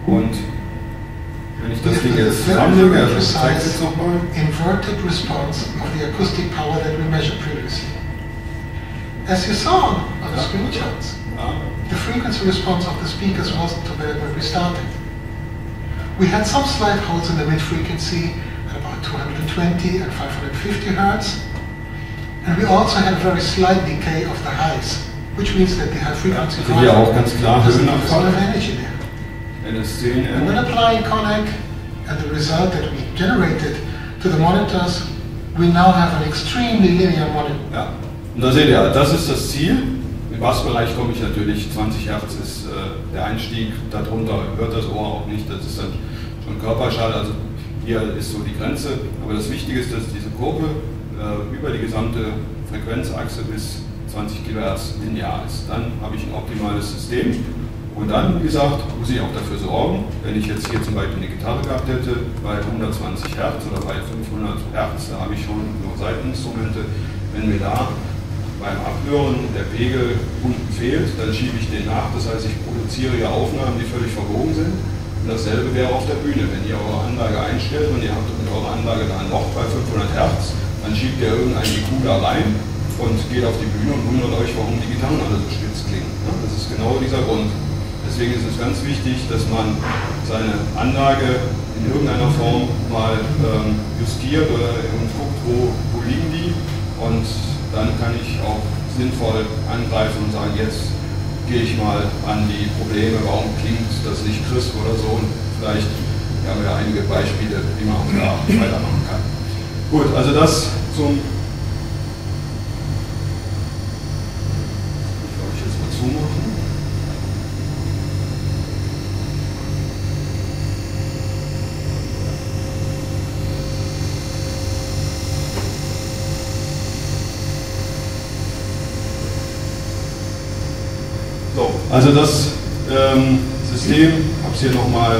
Und wenn ich das Ding jetzt annehme, also ich zeige es jetzt nochmal. Inverted response of the acoustic power that we measured previously. As you saw on the screenshots, the frequency response of the speakers wasn't too bad when we started. We had some slight holes in the mid-frequency at about two hundred twenty and five hundred fifty hertz, and we also had a very slight decay of the highs, which means that the high frequency also hier auch ganz klar Höhenabfall of energy there. N S zehn And when applying Connect and the result that we generated to the monitors, we now have an extremely linear monitor. Ja. Und da seht ihr, das ist das Ziel. Im Bassbereich komme ich natürlich, zwanzig Hertz ist äh, der Einstieg, darunter hört das Ohr auch nicht, das ist dann schon Körperschall, also hier ist so die Grenze. Aber das Wichtige ist, dass diese Kurve äh, über die gesamte Frequenzachse bis zwanzig Kilohertz linear ist. Dann habe ich ein optimales System. Und dann, wie gesagt, muss ich auch dafür sorgen, wenn ich jetzt hier zum Beispiel eine Gitarre gehabt hätte, bei hundertzwanzig Hertz oder bei fünfhundert Hertz, da habe ich schon nur Saiteninstrumente, wenn mir da beim Abhören der Pegel unten fehlt, dann schiebe ich den nach, das heißt, ich produziere ja Aufnahmen, die völlig verbogen sind. Und dasselbe wäre auf der Bühne, wenn ihr eure Anlage einstellt und ihr habt mit eurer Anlage da ein Loch bei fünfhundert Hertz, dann schiebt ihr irgendein E Q da rein und geht auf die Bühne und wundert euch, warum die Gitarren alle so spitz klingen. Das ist genau dieser Grund. Deswegen ist es ganz wichtig, dass man seine Anlage in irgendeiner Form mal ähm, justiert oder und guckt, wo, wo liegen die, und dann kann ich auch sinnvoll angreifen und sagen, jetzt gehe ich mal an die Probleme, warum klingt das nicht crisp oder so, und vielleicht haben wir ja einige Beispiele, wie man auch da weitermachen kann. Gut, also das zum, ich glaube, ich jetzt mal zumachen. So, also das ähm, System, ich habe es hier nochmal,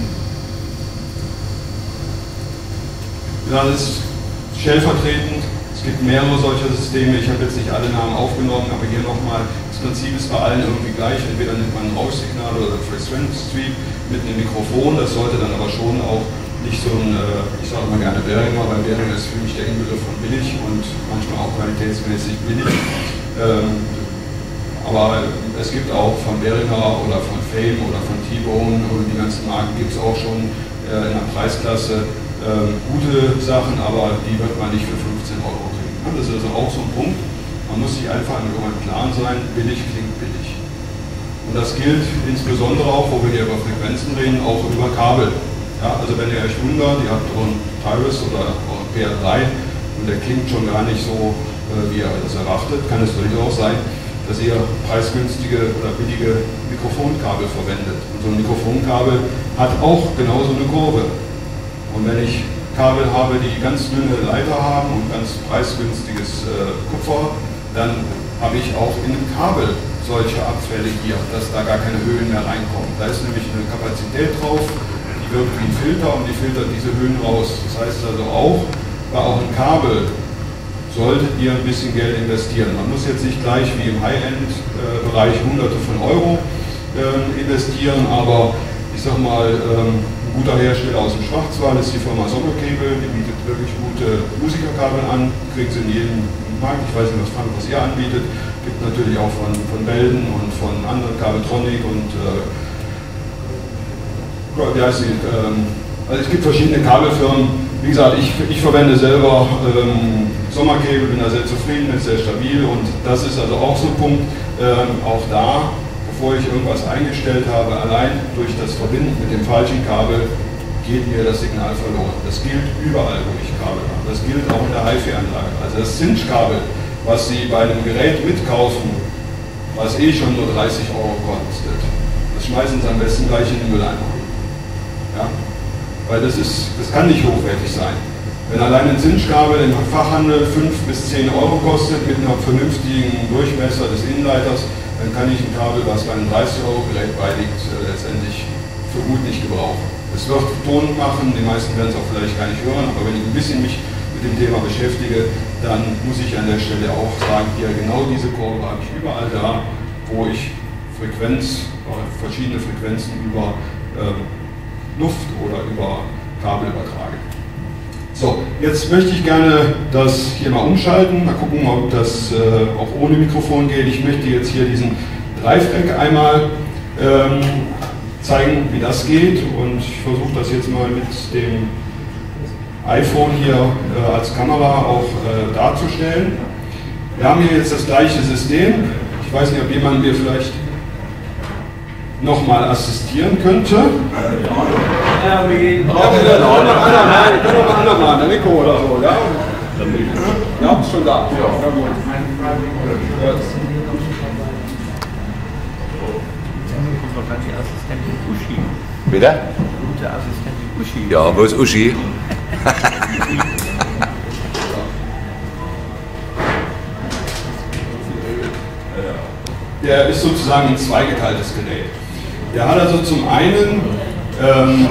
ja, das ist stellvertretend, es gibt mehrere solcher Systeme, ich habe jetzt nicht alle Namen aufgenommen, aber hier nochmal, das Prinzip ist bei allen irgendwie gleich, entweder nimmt man ein Rauschsignal oder ein Frequency Sweep mit einem Mikrofon, das sollte dann aber schon auch nicht so ein, ich sage mal gerne Behringer, weil Behringer ist für mich der Inbegriff von billig und manchmal auch qualitätsmäßig billig. Ähm, Aber es gibt auch von Behringer oder von Fame oder von T-Bone oder die ganzen Marken gibt es auch schon äh, in der Preisklasse äh, gute Sachen, aber die wird man nicht für fünfzehn Euro kriegen. Das ist also auch so ein Punkt. Man muss sich einfach im Klaren sein, billig klingt billig. Und das gilt insbesondere auch, wo wir hier über Frequenzen reden, auch über Kabel. Ja, also wenn ihr euch wundert, ihr habt euren Tyrus oder euren P R drei und der klingt schon gar nicht so, äh, wie ihr das erwartet, kann es durchaus sein, dass ihr preisgünstige oder billige Mikrofonkabel verwendet. Und so ein Mikrofonkabel hat auch genauso eine Kurve. Und wenn ich Kabel habe, die ganz dünne Leiter haben und ganz preisgünstiges äh, Kupfer, dann habe ich auch in einem Kabel solche Abfälle hier, dass da gar keine Höhen mehr reinkommen. Da ist nämlich eine Kapazität drauf, die wirkt wie ein Filter und die filtert diese Höhen raus. Das heißt also auch, bei auch ein Kabel solltet ihr ein bisschen Geld investieren. Man muss jetzt nicht gleich wie im High-End-Bereich Hunderte von Euro äh, investieren, aber ich sag mal, ähm, ein guter Hersteller aus dem Schwarzwald ist die Firma Sommerkabel, die bietet wirklich gute Musikerkabel an, kriegt sie in jedem Markt. Ich weiß nicht, was Frank, was ihr anbietet, gibt natürlich auch von, von Belden und von anderen Kabeltronic und äh, wie heißt die? Ähm, also es gibt verschiedene Kabelfirmen. Wie gesagt, ich, ich verwende selber ähm, Sommerkabel, bin da sehr zufrieden mit, sehr stabil, und das ist also auch so ein Punkt, ähm, auch da, bevor ich irgendwas eingestellt habe, allein durch das Verbinden mit dem falschen Kabel geht mir das Signal verloren. Das gilt überall, wo ich Kabel habe. Das gilt auch in der HiFi-Anlage. Also das Cinch-Kabel, was Sie bei einem Gerät mitkaufen, was eh schon nur dreißig Euro kostet, das schmeißen Sie am besten gleich in den Mülleimer. Ja? Weil das, ist, das kann nicht hochwertig sein. Wenn allein ein Cinch-Kabel im Fachhandel fünf bis zehn Euro kostet, mit einem vernünftigen Durchmesser des Innenleiters, dann kann ich ein Kabel, was bei einem dreißig Euro Gerät beiliegt, äh, letztendlich für gut nicht gebrauchen. Es wird Ton machen, die meisten werden es auch vielleicht gar nicht hören, aber wenn ich ein bisschen mich mit dem Thema beschäftige, dann muss ich an der Stelle auch sagen, hier genau diese Kurve habe ich überall da, wo ich Frequenz, verschiedene Frequenzen über äh, Luft oder über Kabel übertrage. So, jetzt möchte ich gerne das hier mal umschalten, mal gucken, ob das äh, auch ohne Mikrofon geht. Ich möchte jetzt hier diesen Drive-Rack einmal ähm, zeigen, wie das geht, und ich versuche das jetzt mal mit dem iPhone hier äh, als Kamera auch äh, darzustellen. Wir haben hier jetzt das gleiche System. Ich weiß nicht, ob jemand mir vielleicht nochmal assistieren könnte. Ja, wir gehen drauf. Ja, wir können noch mal andermal, der Nico oder so, ja? Ja, ist schon da. Ja, ja gut. Die Assistentin Uschi. Bitte? Gute Assistentin Uschi. Ja, wo ist Uschi? Der ist sozusagen ein zweigeteiltes Gerät. Der hat also zum einen ähm,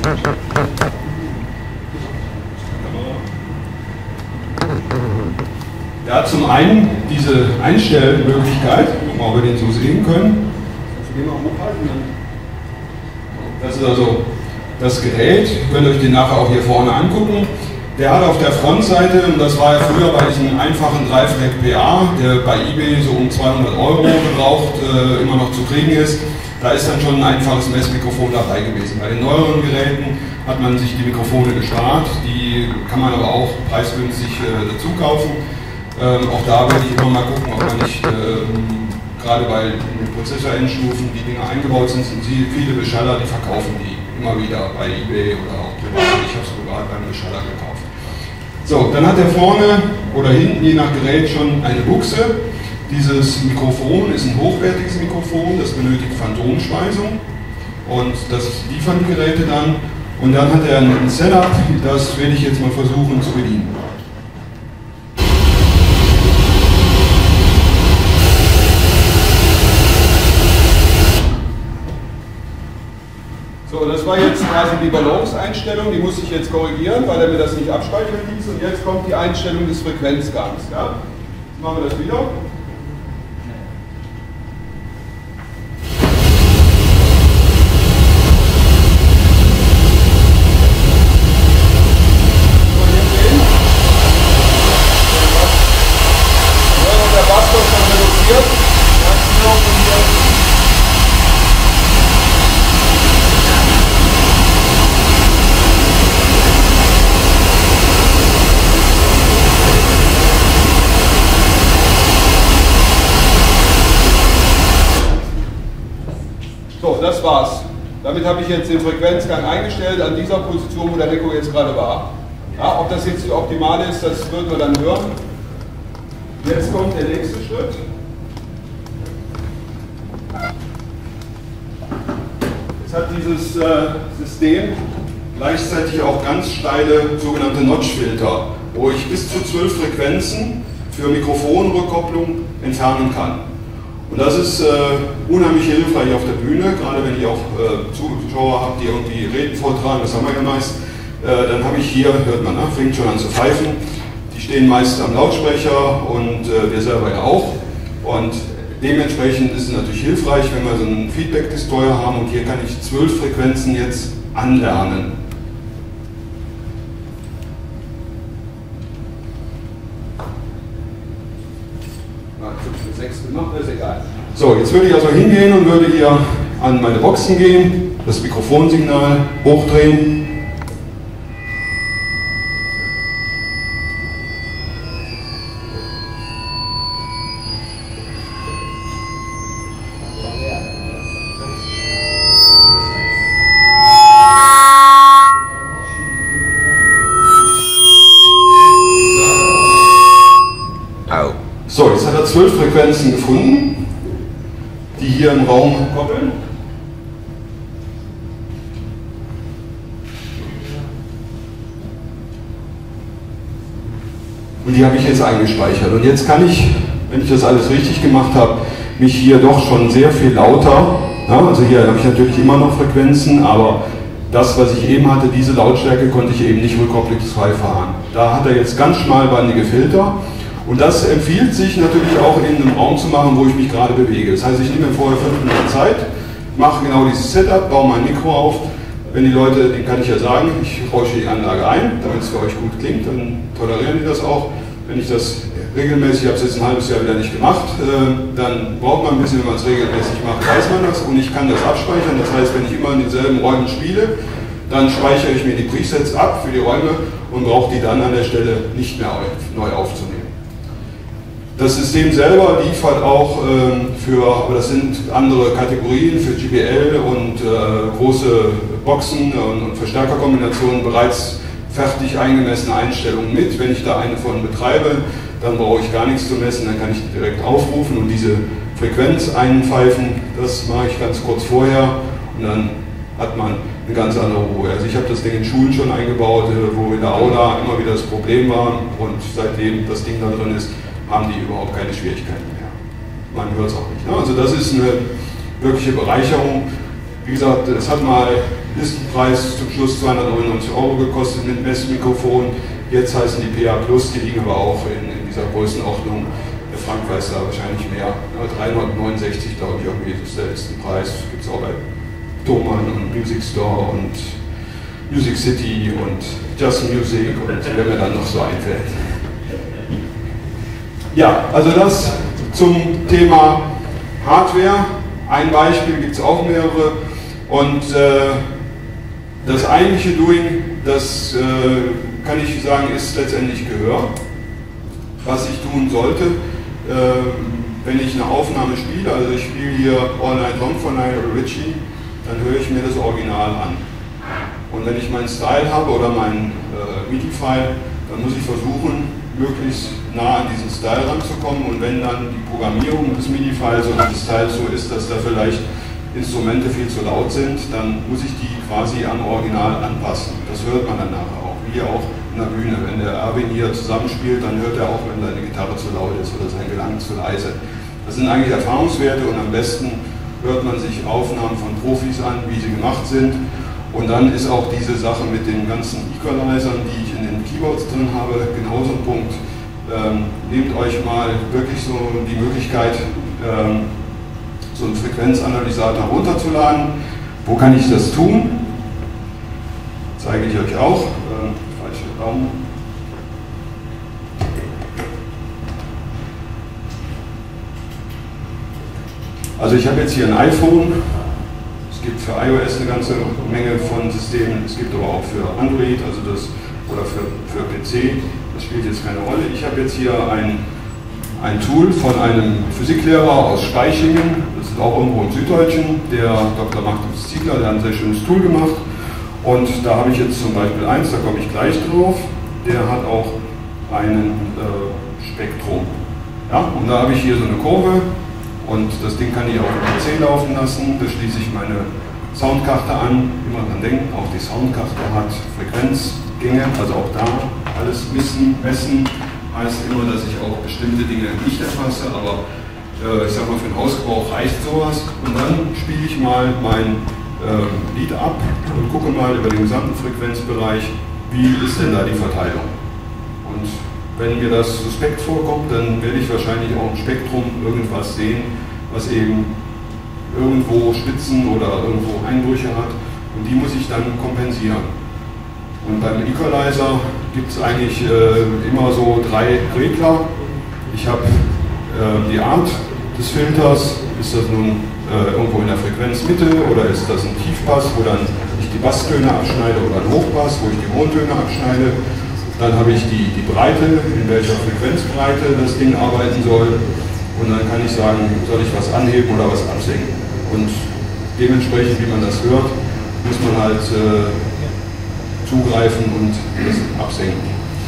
der hat zum einen diese Einstellmöglichkeit, ob wir den so sehen können. Das ist also das Gerät, ihr könnt euch den nachher auch hier vorne angucken. Der hat auf der Frontseite, und das war ja früher bei diesem einfachen Drive-Rack P A, der bei eBay so um zweihundert Euro gebraucht äh, immer noch zu kriegen ist, da ist dann schon ein einfaches Messmikrofon dabei gewesen. Bei den neueren Geräten hat man sich die Mikrofone gespart, die kann man aber auch preisgünstig äh, dazu kaufen. Ähm, auch da werde ich immer mal gucken, ob man nicht, ähm, gerade bei den Prozessor-Endstufen, die Dinge eingebaut sind, sind viele Beschaller, die verkaufen die immer wieder bei eBay oder auch privat. Ich habe es privat beim Beschaller gekauft. So, dann hat er vorne oder hinten, je nach Gerät, schon eine Buchse. Dieses Mikrofon ist ein hochwertiges Mikrofon, das benötigt Phantomspeisung, und das liefern die Geräte dann. Und dann hat er ein Setup, das werde ich jetzt mal versuchen zu bedienen. So, das war jetzt quasi die Balance-Einstellung, die muss ich jetzt korrigieren, weil er mir das nicht abspeichern ließ. Und jetzt kommt die Einstellung des Frequenzgangs. Ja? Jetzt machen wir das wieder. Der Bass wird schon reduziert. Ganz genau von hier. So, das war's. Damit habe ich jetzt den Frequenzgang eingestellt an dieser Position, wo der Nico jetzt gerade war. Ja, ob das jetzt die optimale ist, das wird wir dann hören. Jetzt kommt der nächste Schritt. Jetzt hat dieses äh, System gleichzeitig auch ganz steile sogenannte Notch-Filter, wo ich bis zu zwölf Frequenzen für Mikrofonrückkopplung entfernen kann. Und das ist äh, unheimlich hilfreich auf der Bühne, gerade wenn ich auch äh, Zuschauer habe, die irgendwie Reden vortragen, das haben wir ja meist. Äh, dann habe ich hier, hört man, ne, fängt schon an zu pfeifen. Die stehen meist am Lautsprecher und äh, wir selber ja auch. Und dementsprechend ist es natürlich hilfreich, wenn wir so einen Feedback-Destroyer haben, und hier kann ich zwölf Frequenzen jetzt anlernen. sechs gemacht, ist egal. So, jetzt würde ich also hingehen und würde hier an meine Boxen gehen, das Mikrofonsignal hochdrehen. So, jetzt hat er zwölf Frequenzen gefunden, die hier im Raum koppeln. Und die habe ich jetzt eingespeichert. Und jetzt kann ich, wenn ich das alles richtig gemacht habe, mich hier doch schon sehr viel lauter, ja, also hier habe ich natürlich immer noch Frequenzen, aber das, was ich eben hatte, diese Lautstärke, konnte ich eben nicht rückkopplungsfrei fahren. Da hat er jetzt ganz schmalbandige Filter. Und das empfiehlt sich natürlich auch in einem Raum zu machen, wo ich mich gerade bewege. Das heißt, ich nehme mir vorher fünf Minuten Zeit, mache genau dieses Setup, baue mein Mikro auf. Wenn die Leute, denen kann ich ja sagen, ich rausche die Anlage ein, damit es für euch gut klingt, dann tolerieren die das auch. Wenn ich das regelmäßig, ich habe es jetzt ein halbes Jahr wieder nicht gemacht, äh, dann braucht man ein bisschen, wenn man es regelmäßig macht, weiß man das und ich kann das abspeichern. Das heißt, wenn ich immer in denselben Räumen spiele, dann speichere ich mir die Presets ab für die Räume und brauche die dann an der Stelle nicht mehr neu aufzunehmen. Das System selber liefert auch ähm, für, aber das sind andere Kategorien, für J B L und äh, große Boxen und, und Verstärkerkombinationen bereits fertig eingemessene Einstellungen mit. Wenn ich da eine von betreibe, dann brauche ich gar nichts zu messen, dann kann ich die direkt aufrufen und diese Frequenz einpfeifen. Das mache ich ganz kurz vorher und dann hat man eine ganz andere Ruhe. Also ich habe das Ding in Schulen schon eingebaut, wo in der Aula immer wieder das Problem war und seitdem das Ding da drin ist, haben die überhaupt keine Schwierigkeiten mehr. Man hört es auch nicht. Ne? Also das ist eine wirkliche Bereicherung. Wie gesagt, es hat mal Listenpreis zum Schluss zweihundertneunundneunzig Euro gekostet mit Messmikrofon. Jetzt heißen die P A Plus, die liegen aber auch in, in dieser Größenordnung. Der Frank weiß da wahrscheinlich mehr. dreihundertneunundsechzig, glaube ich, irgendwie ist der Listenpreis. Gibt es auch bei Thomann und Music Store und Music City und Just Music und wer mir dann noch so einfällt. Ja, also das zum Thema Hardware. Ein Beispiel gibt es auch mehrere. Und äh, das eigentliche Doing, das äh, kann ich sagen, ist letztendlich Gehör. Was ich tun sollte, äh, wenn ich eine Aufnahme spiele, also ich spiele hier All Night Long von Lionel Richie, dann höre ich mir das Original an. Und wenn ich meinen Style habe oder meinen äh, MIDI-File, dann muss ich versuchen, möglichst nah an diesen Style ranzukommen und wenn dann die Programmierung des MIDI-Files oder des Styles so ist, dass da vielleicht Instrumente viel zu laut sind, dann muss ich die quasi am Original anpassen. Das hört man dann nachher auch, wie auch in der Bühne. Wenn der Erwin hier zusammenspielt, dann hört er auch, wenn seine Gitarre zu laut ist oder sein Gelang zu leise. Das sind eigentlich Erfahrungswerte und am besten hört man sich Aufnahmen von Profis an, wie sie gemacht sind. Und dann ist auch diese Sache mit den ganzen Equalizern, die ich in den Keyboards drin habe, genauso ein Punkt. Ähm, nehmt euch mal wirklich so die Möglichkeit, ähm, so einen Frequenzanalysator runterzuladen. Wo kann ich das tun? Zeige ich euch auch. Ähm, falscher Raum. Also ich habe jetzt hier ein iPhone. Es gibt für iOS eine ganze Menge von Systemen, es gibt aber auch für Android, also das, oder für, für P C, das spielt jetzt keine Rolle. Ich habe jetzt hier ein, ein Tool von einem Physiklehrer aus Spaichingen, das ist auch irgendwo im Süddeutschen, der Doktor Magnus Ziegler, der hat ein sehr schönes Tool gemacht. Und da habe ich jetzt zum Beispiel eins, da komme ich gleich drauf, der hat auch einen äh, Spektrum. Ja? Und da habe ich hier so eine Kurve. Und das Ding kann ich auch im P C laufen lassen, da schließe ich meine Soundkarte an, immer dran denken, auch die Soundkarte hat Frequenzgänge, also auch da alles messen, messen heißt immer, dass ich auch bestimmte Dinge nicht erfasse, aber äh, ich sag mal, für den Hausgebrauch reicht sowas. Und dann spiele ich mal mein äh, Lied ab und gucke mal über den gesamten Frequenzbereich, wie ist denn da die Verteilung. Und wenn mir das suspekt vorkommt, dann werde ich wahrscheinlich auch im Spektrum irgendwas sehen, was eben irgendwo Spitzen oder irgendwo Einbrüche hat und die muss ich dann kompensieren. Und beim Equalizer gibt es eigentlich äh, immer so drei Regler. Ich habe äh, die Art des Filters, ist das nun äh, irgendwo in der Frequenzmitte oder ist das ein Tiefpass, wo dann ich die Basstöne abschneide oder ein Hochpass, wo ich die Mondtöne abschneide. Dann habe ich die, die Breite, in welcher Frequenzbreite das Ding arbeiten soll. Und dann kann ich sagen, soll ich was anheben oder was absenken. Und dementsprechend, wie man das hört, muss man halt äh, zugreifen und das absenken.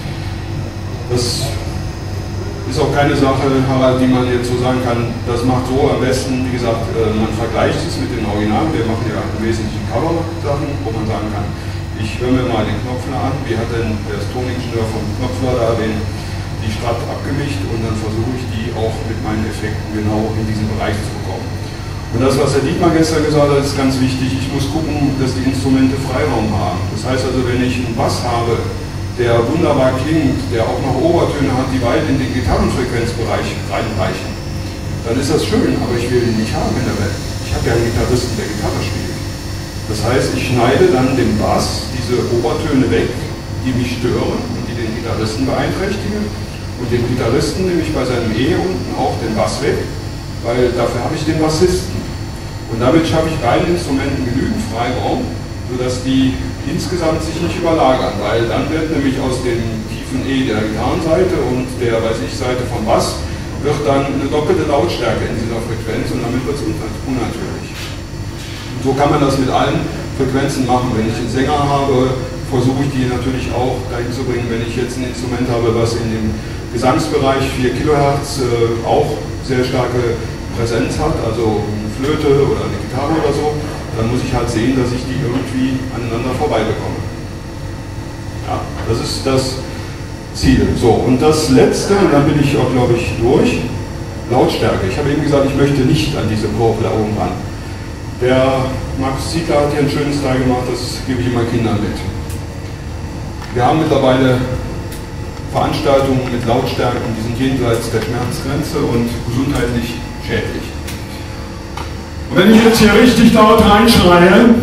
Das ist auch keine Sache, Harald, die man jetzt so sagen kann, das macht so am besten. Wie gesagt, äh, man vergleicht es mit den Originalen. Wir machen ja im Wesentlichen Cover-Sachen, wo man sagen kann, ich höre mir mal den Knopfler an, wie hat denn der Toningenieur vom Knopfler da den, die Strat abgemischt und dann versuche ich die auch mit meinen Effekten genau in diesen Bereich zu bekommen. Und das, was Herr Dietmar gestern gesagt hat, ist ganz wichtig. Ich muss gucken, dass die Instrumente Freiraum haben. Das heißt also, wenn ich einen Bass habe, der wunderbar klingt, der auch noch Obertöne hat, die weit in den Gitarrenfrequenzbereich reinreichen, dann ist das schön, aber ich will ihn nicht haben in der Welt. Ich habe ja einen Gitarristen, der Gitarre spielt. Das heißt, ich schneide dann dem Bass diese Obertöne weg, die mich stören und die den Gitarristen beeinträchtigen. Und dem Gitarristen nehme ich bei seinem E unten auch den Bass weg, weil dafür habe ich den Bassisten. Und damit schaffe ich beiden Instrumenten genügend Freiraum, sodass die insgesamt sich nicht überlagern, weil dann wird nämlich aus dem tiefen E der Gitarrenseite und der, weiß ich, Seite vom Bass wird dann eine doppelte Lautstärke in dieser Frequenz und damit wird es unnatürlich. Und so kann man das mit allen Frequenzen machen. Wenn ich einen Sänger habe, versuche ich die natürlich auch dahin zu bringen, wenn ich jetzt ein Instrument habe, was in dem Gesangsbereich vier Kilohertz äh, auch sehr starke Präsenz hat, also eine Flöte oder eine Gitarre oder so, dann muss ich halt sehen, dass ich die irgendwie aneinander vorbei bekomme. Ja, das ist das Ziel. So, und das letzte, und dann bin ich auch, glaube ich, durch, Lautstärke. Ich habe eben gesagt, ich möchte nicht an diese Kurve da oben ran. Der Markus Ziegler hat hier ein schönes Teil gemacht, das gebe ich immer Kindern mit. Wir haben mittlerweile Veranstaltungen mit Lautstärken, die sind jenseits der Schmerzgrenze und gesundheitlich schädlich. Und wenn ich jetzt hier richtig laut reinschreie,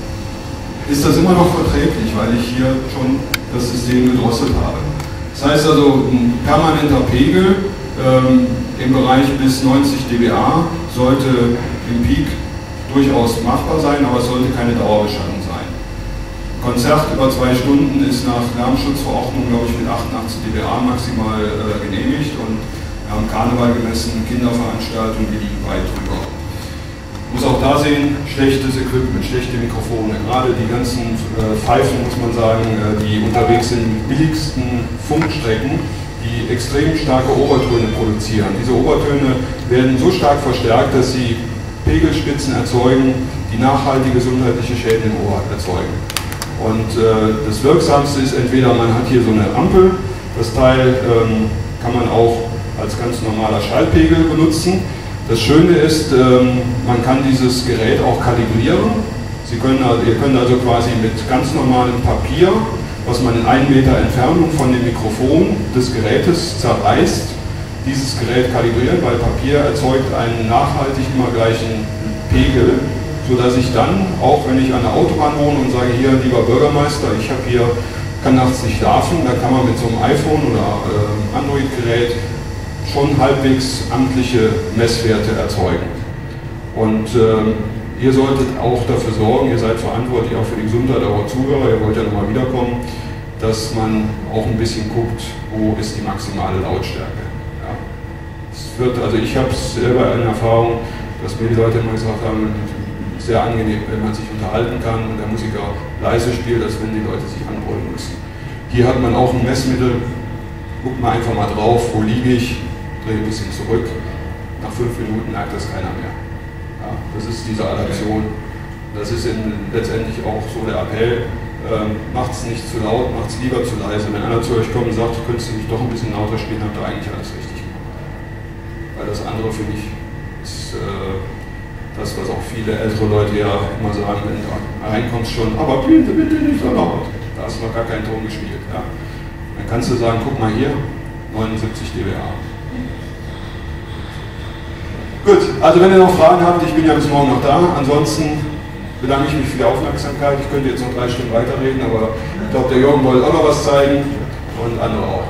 ist das immer noch verträglich, weil ich hier schon das System gedrosselt habe. Das heißt also, ein permanenter Pegel ähm, im Bereich bis neunzig dBA sollte im Peak durchaus machbar sein, aber es sollte keine Dauerbeschallung sein. Konzert über zwei Stunden ist nach Lärmschutzverordnung, glaube ich, mit achtundachtzig dBA maximal äh, genehmigt und wir haben Karneval gemessen, Kinderveranstaltungen, die liegen weit drüber. Ich muss auch da sehen, schlechtes Equipment, schlechte Mikrofone, gerade die ganzen äh, Pfeifen, muss man sagen, äh, die unterwegs sind mit billigsten Funkstrecken, die extrem starke Obertöne produzieren. Diese Obertöne werden so stark verstärkt, dass sie Pegelspitzen erzeugen, die nachhaltige gesundheitliche Schäden im Ohr erzeugen. Und äh, das Wirksamste ist entweder, man hat hier so eine Ampel, das Teil ähm, kann man auch als ganz normaler Schallpegel benutzen. Das Schöne ist, ähm, man kann dieses Gerät auch kalibrieren. Sie können, also, ihr könnt also quasi mit ganz normalem Papier, was man in einem Meter Entfernung von dem Mikrofon des Gerätes zerreißt, dieses Gerät kalibrieren, weil Papier erzeugt einen nachhaltig immer gleichen Pegel, sodass ich dann, auch wenn ich an der Autobahn wohne und sage, hier, lieber Bürgermeister, ich habe hier, kann nachts nicht schlafen, dann kann man mit so einem iPhone oder äh, Android-Gerät schon halbwegs amtliche Messwerte erzeugen. Und äh, ihr solltet auch dafür sorgen, ihr seid verantwortlich auch für die Gesundheit eurer Zuhörer, ihr wollt ja nochmal wiederkommen, dass man auch ein bisschen guckt, wo ist die maximale Lautstärke. Ja. Es wird, also ich habe es selber in Erfahrung, dass mir die Leute immer gesagt haben, sehr angenehm, wenn man sich unterhalten kann und der Musiker leise spielt, als wenn die Leute sich anbrüllen müssen. Hier hat man auch ein Messmittel, guckt mal einfach mal drauf, wo liege ich, drehe ein bisschen zurück, nach fünf Minuten merkt das keiner mehr. Ja, das ist diese Adaption, das ist in, letztendlich auch so der Appell, ähm, macht es nicht zu laut, macht es lieber zu leise. Wenn einer zu euch kommt und sagt, könntest du nicht doch ein bisschen lauter spielen, habt ihr eigentlich alles richtig gemacht. Weil das andere, finde ich, ist äh, das, was auch viele ältere Leute ja immer sagen, wenn du reinkommst schon, aber bitte, bitte nicht so laut. Da hast du noch gar keinen Ton gespielt. Ja. Dann kannst du sagen, guck mal hier, neunundsiebzig dBA. Gut, also wenn ihr noch Fragen habt, ich bin ja bis morgen noch da. Ansonsten bedanke ich mich für die Aufmerksamkeit. Ich könnte jetzt noch drei Stunden weiterreden, aber ich glaube, der Jürgen wollte auch noch was zeigen und andere auch.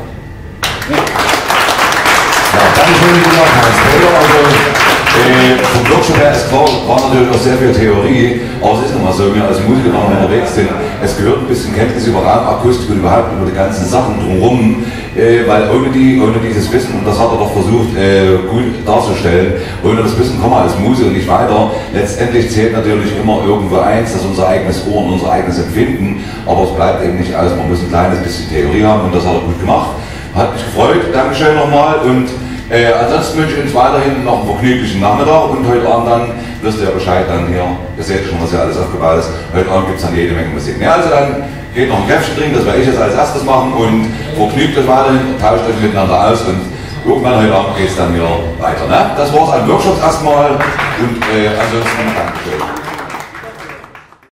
Ja, danke schön, wie gesagt, Hans-Peter. Also, äh, vom Workshop her ist klar, war natürlich auch sehr viel Theorie, aber es ist nochmal so, wir als Musiker noch unterwegs sind, es gehört ein bisschen Kenntnis über Raumakustik und überhaupt über die ganzen Sachen drumherum, äh, weil ohne, die, ohne dieses Wissen, und das hat er doch versucht äh, gut darzustellen, ohne das Wissen kommen wir als Musiker nicht weiter. Letztendlich zählt natürlich immer irgendwo eins, das ist unser eigenes Ohr und unser eigenes Empfinden, aber es bleibt eben nicht aus, man muss ein kleines bisschen Theorie haben und das hat er gut gemacht. Hat mich gefreut, Dankeschön nochmal und äh, ansonsten wünsche ich uns weiterhin noch einen vergnüglichen Nachmittag und heute Abend dann wirst du ja Bescheid dann hier, ihr seht schon, was hier alles aufgebaut ist, heute Abend gibt es dann jede Menge Musik. Ja, also dann geht noch ein Käffchen trinken, das werde ich jetzt als erstes machen und vergnügt euch weiterhin, tauscht euch miteinander aus und irgendwann heute Abend geht es dann wieder weiter. Ne? Das war es an Workshops erstmal und äh, ansonsten Dankeschön.